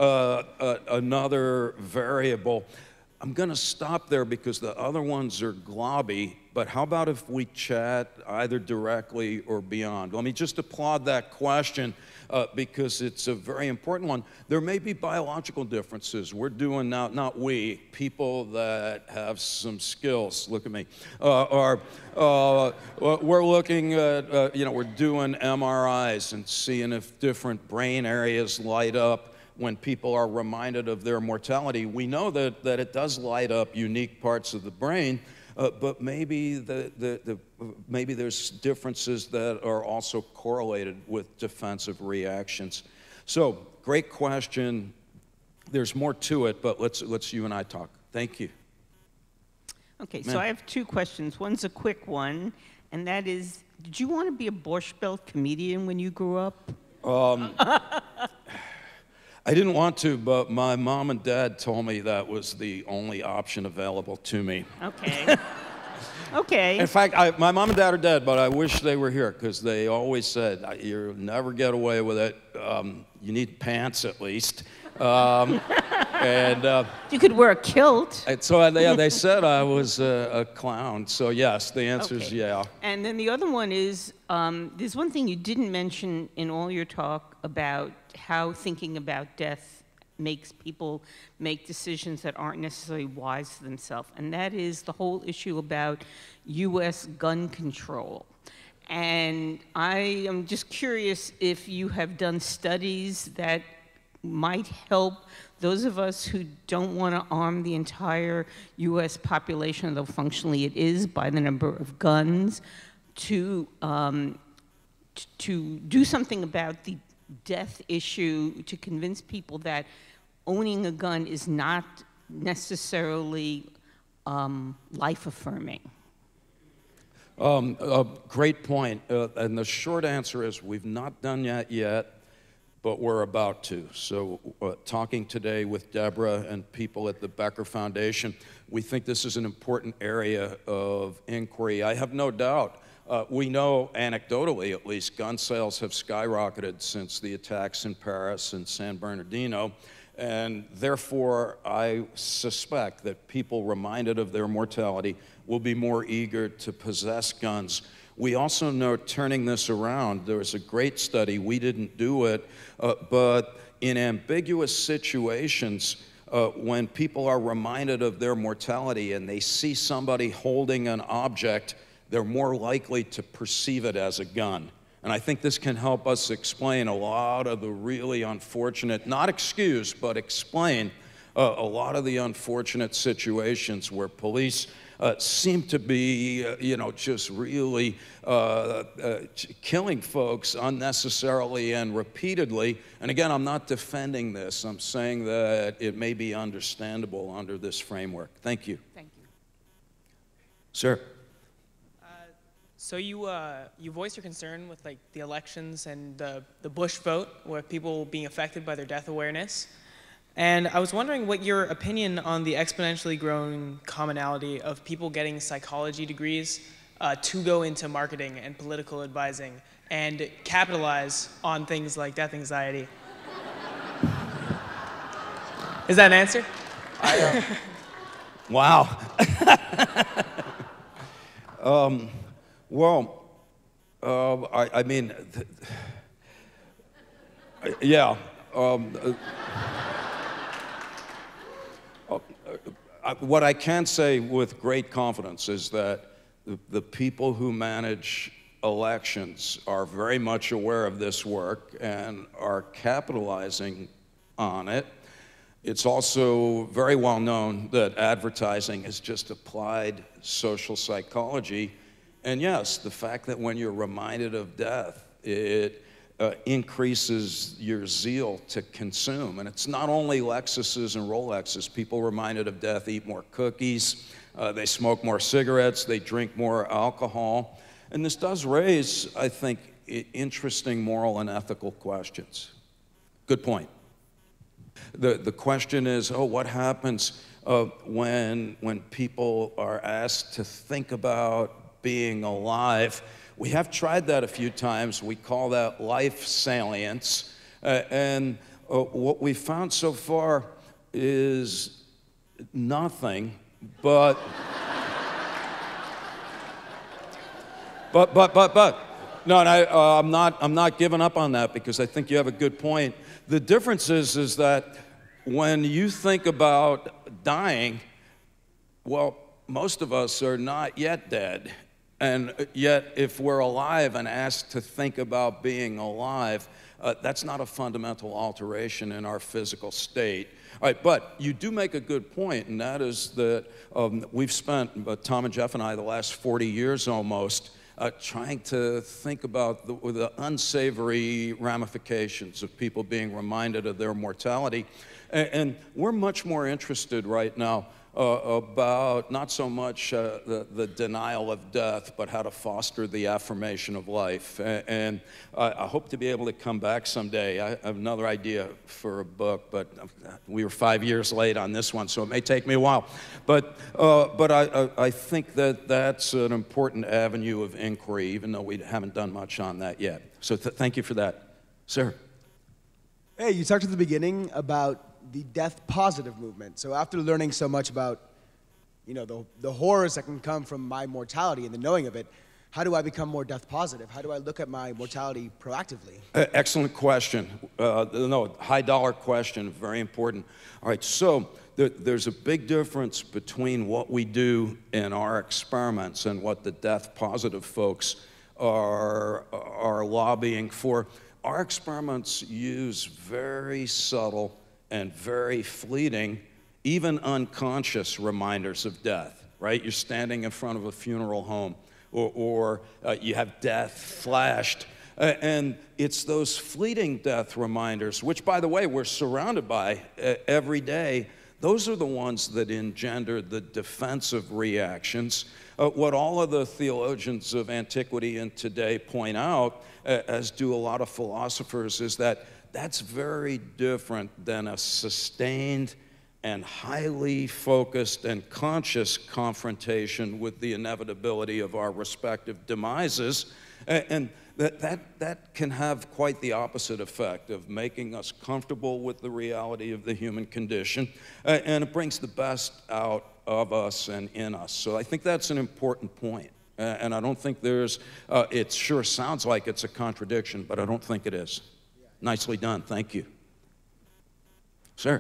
another variable. I'm going to stop there because the other ones are globby, but how about if we chat either directly or beyond? Let me just applaud that question because it's a very important one. There may be biological differences. We're doing now, not we, people that have some skills, look at me, we're looking at, we're doing MRIs and seeing if different brain areas light up when people are reminded of their mortality. We know that it does light up unique parts of the brain, but maybe maybe there's differences that are also correlated with defensive reactions. So, great question. There's more to it, but let's you and I talk. Thank you. Okay, so I have two questions. One's a quick one, and that is, did you want to be a Borscht Belt comedian when you grew up? I didn't want to, but my mom and dad told me that was the only option available to me. Okay. Okay. In fact, my mom and dad are dead, but I wish they were here because they always said, you'll never get away with it. You need pants at least. You could wear a kilt. And so they said I was a clown. So yes, the answer is yeah. And then the other one is, there's one thing you didn't mention in all your talk about how thinking about death makes people make decisions that aren't necessarily wise to themselves, and that is the whole issue about U.S. gun control. And I am just curious if you have done studies that might help those of us who don't want to arm the entire U.S. population, though functionally it is by the number of guns, to do something about the death issue, to convince people that owning a gun is not necessarily life-affirming. Great point. And the short answer is we've not done that yet, but we're about to. So talking today with Deborah and people at the Becker Foundation, we think this is an important area of inquiry. I have no doubt. We know, anecdotally at least, gun sales have skyrocketed since the attacks in Paris and San Bernardino. And therefore, I suspect that people reminded of their mortality will be more eager to possess guns. We also know, turning this around, there was a great study, we didn't do it, but in ambiguous situations, when people are reminded of their mortality and they see somebody holding an object, they're more likely to perceive it as a gun. And I think this can help us explain a lot of the really unfortunate, not excuse, but explain a lot of the unfortunate situations where police seem to be, just really killing folks unnecessarily and repeatedly. And again, I'm not defending this. I'm saying that it may be understandable under this framework. Thank you. Thank you. Sir. So you voiced your concern with like the elections and the Bush vote, with people being affected by their death awareness. And I was wondering what your opinion on the exponentially growing commonality of people getting psychology degrees to go into marketing and political advising and capitalize on things like death anxiety. Is that an answer? Wow. I mean, yeah. What I can say with great confidence is that the people who manage elections are very much aware of this work and are capitalizing on it. It's also very well known that advertising is just applied social psychology. And yes, the fact that when you're reminded of death, it increases your zeal to consume. And it's not only Lexuses and Rolexes. People reminded of death eat more cookies, they smoke more cigarettes, they drink more alcohol. And this does raise, I think, interesting moral and ethical questions. Good point. The question is, what happens when people are asked to think about being alive? We have tried that a few times. We call that life salience. And what we found so far is nothing, but no, I'm not giving up on that because I think you have a good point. The difference is that when you think about dying, well, most of us are not yet dead. And yet, if we're alive and asked to think about being alive, that's not a fundamental alteration in our physical state. All right, but you do make a good point, and that is that we've spent, Tom and Jeff and I, the last 40 years almost, trying to think about the unsavory ramifications of people being reminded of their mortality. And we're much more interested right now about not so much the denial of death, but how to foster the affirmation of life. And I hope to be able to come back someday. I have another idea for a book, but we were 5 years late on this one, so it may take me a while. But I think that that's an important avenue of inquiry, even though we haven't done much on that yet. So thank you for that. Sir? Hey, you talked at the beginning about the death positive movement. So after learning so much about, the horrors that can come from my mortality and the knowing of it, how do I become more death positive? How do I look at my mortality proactively? Excellent question. High dollar question, very important. All right, so there's a big difference between what we do in our experiments and what the death positive folks are lobbying for. Our experiments use very subtle and very fleeting, even unconscious reminders of death, right? You're standing in front of a funeral home, or you have death flashed. And it's those fleeting death reminders, which, by the way, we're surrounded by every day. Those are the ones that engender the defensive reactions. What all of the theologians of antiquity and today point out, as do a lot of philosophers, is that that's very different than a sustained and highly focused and conscious confrontation with the inevitability of our respective demises. And that can have quite the opposite effect of making us comfortable with the reality of the human condition, and it brings the best out of us and in us. So I think that's an important point, and I don't think there's, it sure sounds like it's a contradiction, but I don't think it is. Nicely done, thank you. Sir.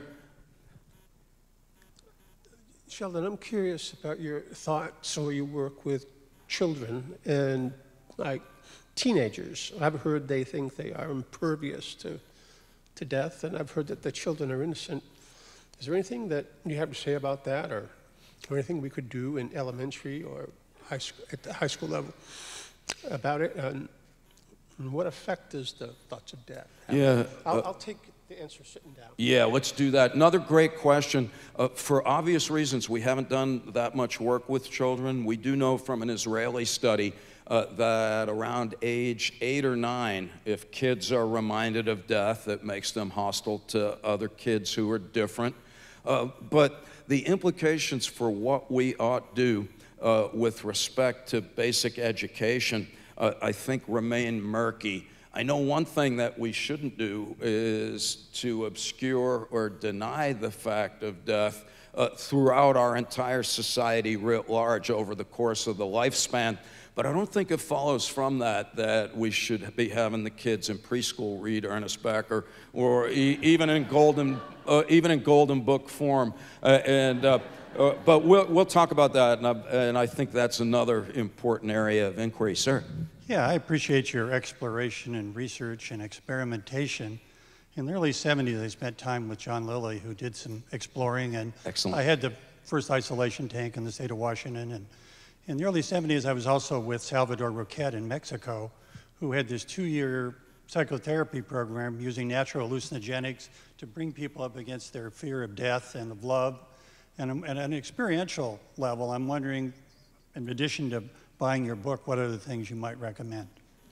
Sheldon, I'm curious about your thoughts. So you work with children and like teenagers. I've heard they think they are impervious to death, and I've heard that the children are innocent. Is there anything that you have to say about that, or anything we could do in elementary or at the high school level about it? And what effect does the thoughts of death have? Yeah, I'll take the answer sitting down. Yeah, let's do that. Another great question. For obvious reasons, we haven't done that much work with children. We do know from an Israeli study that around age 8 or 9, if kids are reminded of death, it makes them hostile to other kids who are different. But the implications for what we ought do with respect to basic education, I think, remain murky. I know one thing that we shouldn't do is to obscure or deny the fact of death throughout our entire society writ large over the course of the lifespan. But I don't think it follows from that we should be having the kids in preschool read Ernest Becker, or even in golden book form. But we'll talk about that, and I think that's another important area of inquiry. Sir. Yeah, I appreciate your exploration and research and experimentation. In the early 70s, I spent time with John Lilly, who did some exploring, and Excellent. I had the first isolation tank in the state of Washington. And in the early 70s, I was also with Salvador Roquette in Mexico, who had this 2-year psychotherapy program using natural hallucinogenics to bring people up against their fear of death and of love. And at an experiential level, I'm wondering, in addition to buying your book, what other things you might recommend?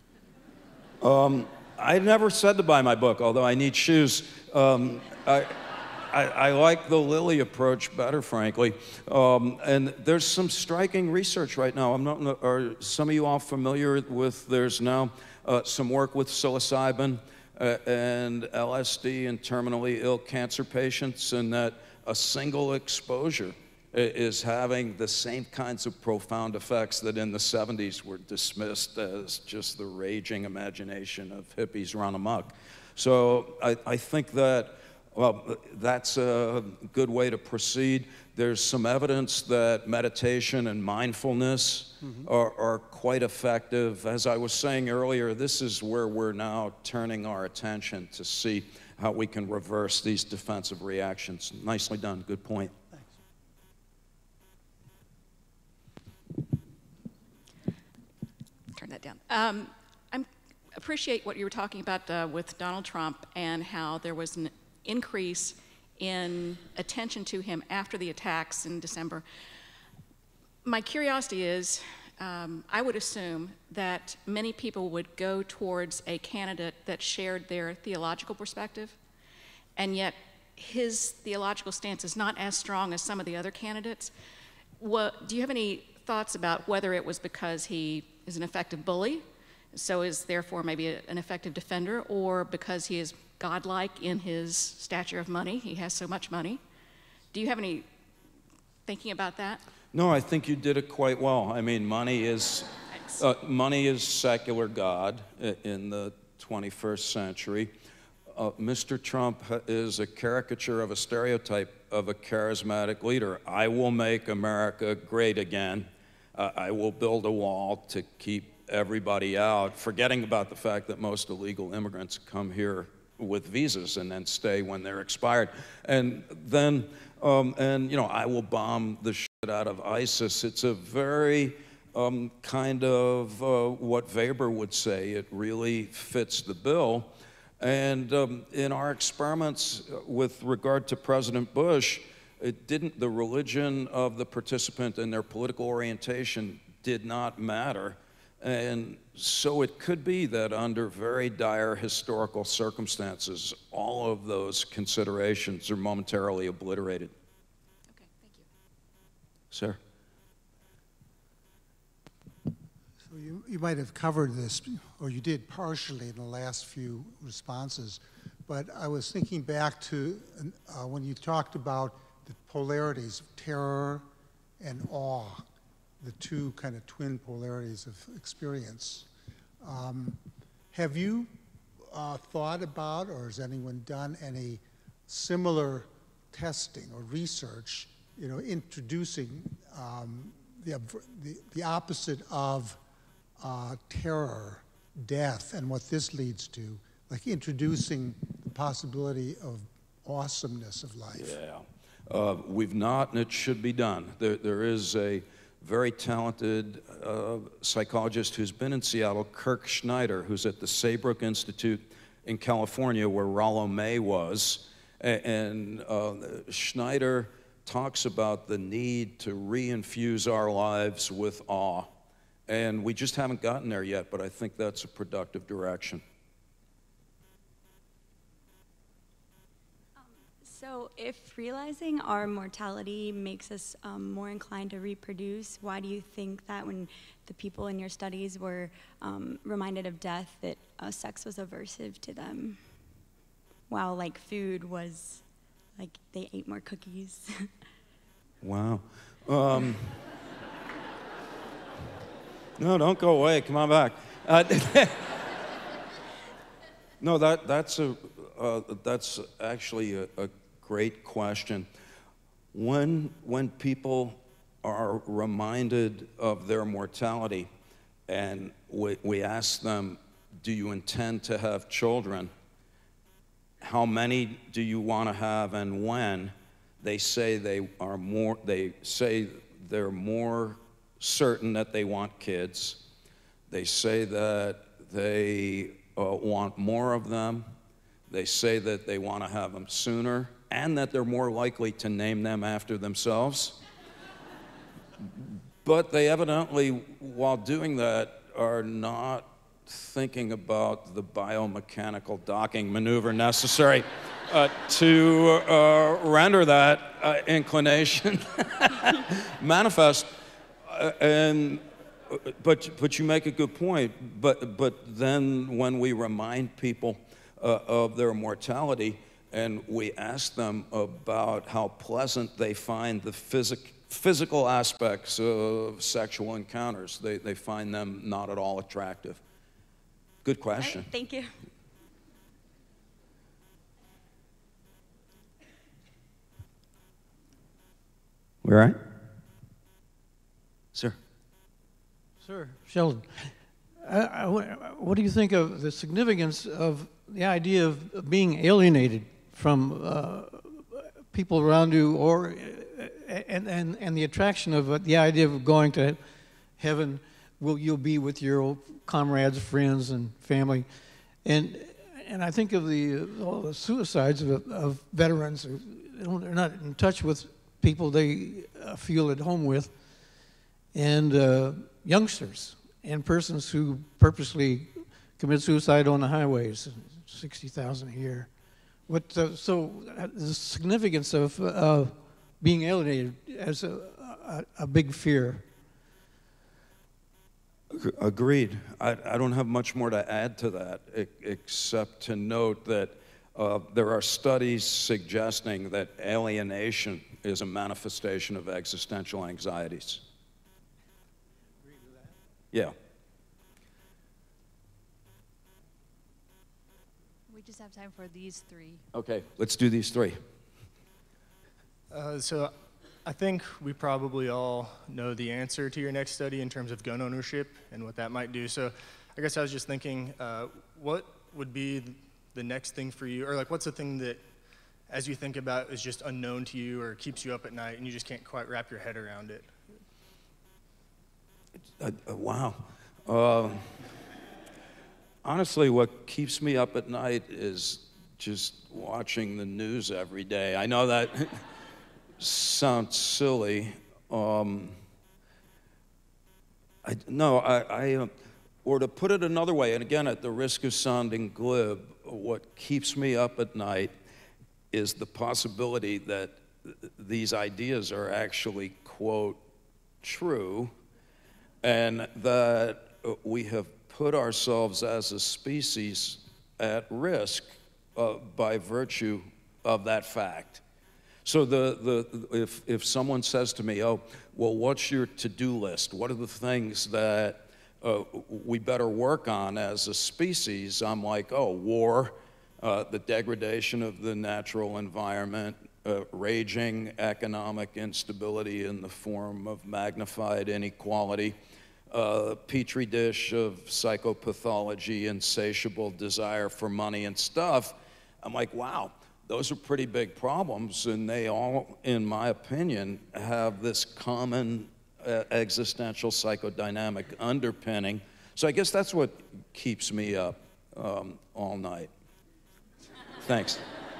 I never said to buy my book, although I need shoes. I like the Lilly approach better, frankly. And there's some striking research right now. Are some of you all familiar with, there's now some work with psilocybin and LSD in terminally ill cancer patients, and that a single exposure is having the same kinds of profound effects that in the 70s were dismissed as just the raging imagination of hippies run amok. So I think that, well, that's a good way to proceed. There's some evidence that meditation and mindfulness are quite effective. As I was saying earlier, this is where we're now turning our attention to see how we can reverse these defensive reactions. Nicely done, good point. Turn that down. I appreciate what you were talking about with Donald Trump and how there was an increase in attention to him after the attacks in December. My curiosity is, I would assume that many people would go towards a candidate that shared their theological perspective, and yet his theological stance is not as strong as some of the other candidates. Do you have any thoughts about whether it was because he is an effective bully, so is therefore maybe an effective defender, or because he is godlike in his stature of money, he has so much money? Do you have any thinking about that? No, I think you did it quite well. I mean, money is secular God in the 21st century. Mr. Trump is a caricature of a stereotype of a charismatic leader. I will make America great again. I will build a wall to keep everybody out, forgetting about the fact that most illegal immigrants come here with visas and then stay when they're expired. And then, I will bomb the shit out of ISIS. It's a very kind of what Weber would say. It really fits the bill. And in our experiments with regard to President Bush, the religion of the participant and their political orientation did not matter. And so it could be that under very dire historical circumstances, all of those considerations are momentarily obliterated. Okay, thank you. Sir? So you might have covered this, or you did partially in the last few responses, but I was thinking back to when you talked about the polarities of terror and awe, the two kind of twin polarities of experience. Have you thought about, or has anyone done any similar testing or research, introducing the opposite of terror, death, and what this leads to, like introducing the possibility of awesomeness of life? Yeah. We've not, and it should be done. There is a very talented psychologist who's been in Seattle, Kirk Schneider, who's at the Saybrook Institute in California, where Rollo May was. And Schneider talks about the need to reinfuse our lives with awe. And we just haven't gotten there yet, but I think that's a productive direction. So if realizing our mortality makes us more inclined to reproduce, why do you think that when the people in your studies were reminded of death, that sex was aversive to them, while like food was, like they ate more cookies? Wow. No, don't go away. Come on back. No, that's actually a great question. When people are reminded of their mortality and we ask them, do you intend to have children? How many do you want to have and when? They say they're more certain that they want kids. They say that they want more of them. They say that they want to have them sooner and that they're more likely to name them after themselves. But they evidently, while doing that, are not thinking about the biomechanical docking maneuver necessary to render that inclination manifest. But you make a good point. But then when we remind people of their mortality and we ask them about how pleasant they find the physical aspects of sexual encounters, they find them not at all attractive. Good question. All right, thank you. We all right? Sir. Sir, Sheldon, what do you think of the significance of the idea of being alienated from people around you, or and the attraction of the idea of going to heaven? You'll be with your old comrades, friends, and family, and I think of all the suicides of veterans. They're not in touch with people they feel at home with, and youngsters and persons who purposely commit suicide on the highways, 60,000 a year. So the significance of being alienated as a big fear. Agreed. I don't have much more to add to that, except to note that there are studies suggesting that alienation is a manifestation of existential anxieties. Agree with that? Yeah. We just have time for these three. Okay, let's do these three. So I think we probably all know the answer to your next study in terms of gun ownership and what that might do. So I guess I was just thinking, what would be the next thing for you, or like what's the thing that, as you think about, is just unknown to you or keeps you up at night and you just can't quite wrap your head around it? Wow. Honestly, what keeps me up at night is just watching the news every day. I know that sounds silly. Or to put it another way, and again, at the risk of sounding glib, what keeps me up at night is the possibility that these ideas are actually, quote, true, and that we have put ourselves as a species at risk by virtue of that fact. So if someone says to me, oh, well, what's your to-do list? What are the things that we better work on as a species? I'm like, oh, war, the degradation of the natural environment, raging economic instability in the form of magnified inequality, petri dish of psychopathology, insatiable desire for money and stuff. I'm like, wow, those are pretty big problems, and they all, in my opinion, have this common existential psychodynamic underpinning. So I guess that's what keeps me up all night. Thanks.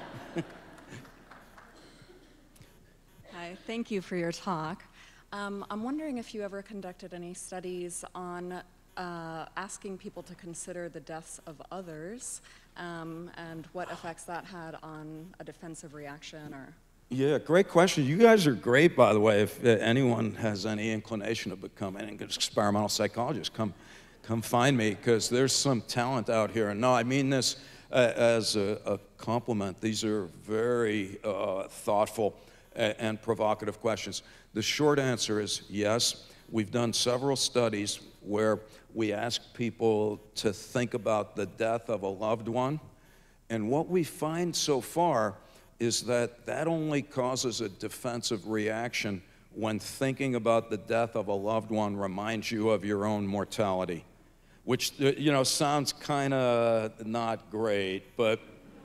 Hi, thank you for your talk. I'm wondering if you ever conducted any studies on asking people to consider the deaths of others and what effects that had on a defensive reaction or... Yeah, great question. You guys are great, by the way. If anyone has any inclination of becoming an experimental psychologist, come find me, because there's some talent out here. And no, I mean this as a compliment. These are very thoughtful and provocative questions. The short answer is yes. We've done several studies where we ask people to think about the death of a loved one, and what we find so far is that that only causes a defensive reaction when thinking about the death of a loved one reminds you of your own mortality, which sounds kind of not great, but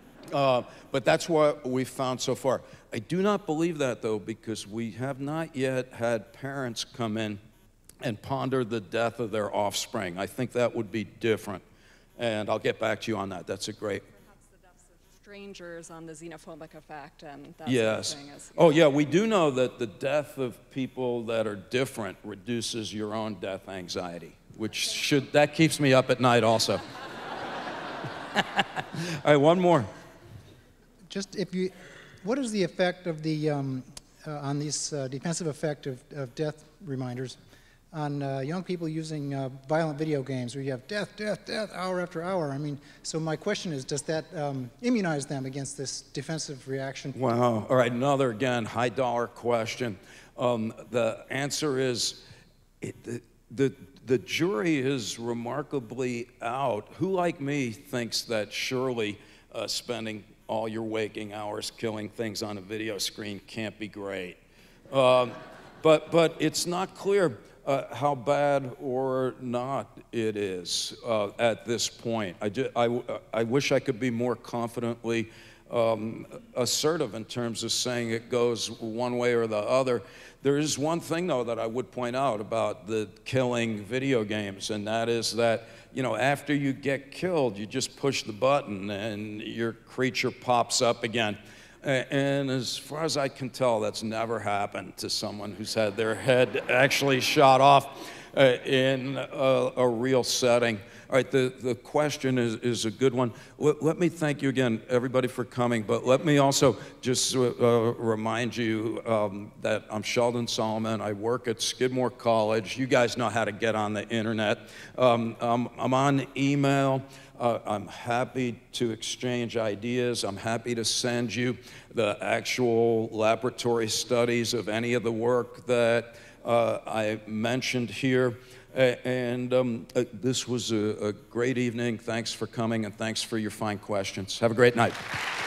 that's what we've found so far. I do not believe that, though, because we have not yet had parents come in and ponder the death of their offspring. I think that would be different, and I'll get back to you on that. That's a great... Perhaps the deaths of strangers on the xenophobic effect and that yes. sort of thing. Is, oh, yeah, we do know that the death of people that are different reduces your own death anxiety, that keeps me up at night also. All right, one more. Just what is the effect of the, on this defensive effect of death reminders on young people using violent video games where you have death, death, death, hour after hour? I mean, so my question is, does that immunize them against this defensive reaction? Wow, all right, another, again, high dollar question. The answer is, the jury is remarkably out. Who like me thinks that surely spending all your waking hours killing things on a video screen can't be great? But it's not clear how bad or not it is at this point. I wish I could be more confidently assertive in terms of saying it goes one way or the other. There is one thing, though, that I would point out about the killing video games, and that is that, after you get killed, you just push the button and your creature pops up again. And as far as I can tell, that's never happened to someone who's had their head actually shot off in a real setting. All right, the question is a good one. Let me thank you again, everybody, for coming, but let me also just remind you that I'm Sheldon Solomon. I work at Skidmore College. You guys know how to get on the internet. I'm on email. I'm happy to exchange ideas. I'm happy to send you the actual laboratory studies of any of the work that I mentioned here. And this was a great evening. Thanks for coming, and thanks for your fine questions. Have a great night.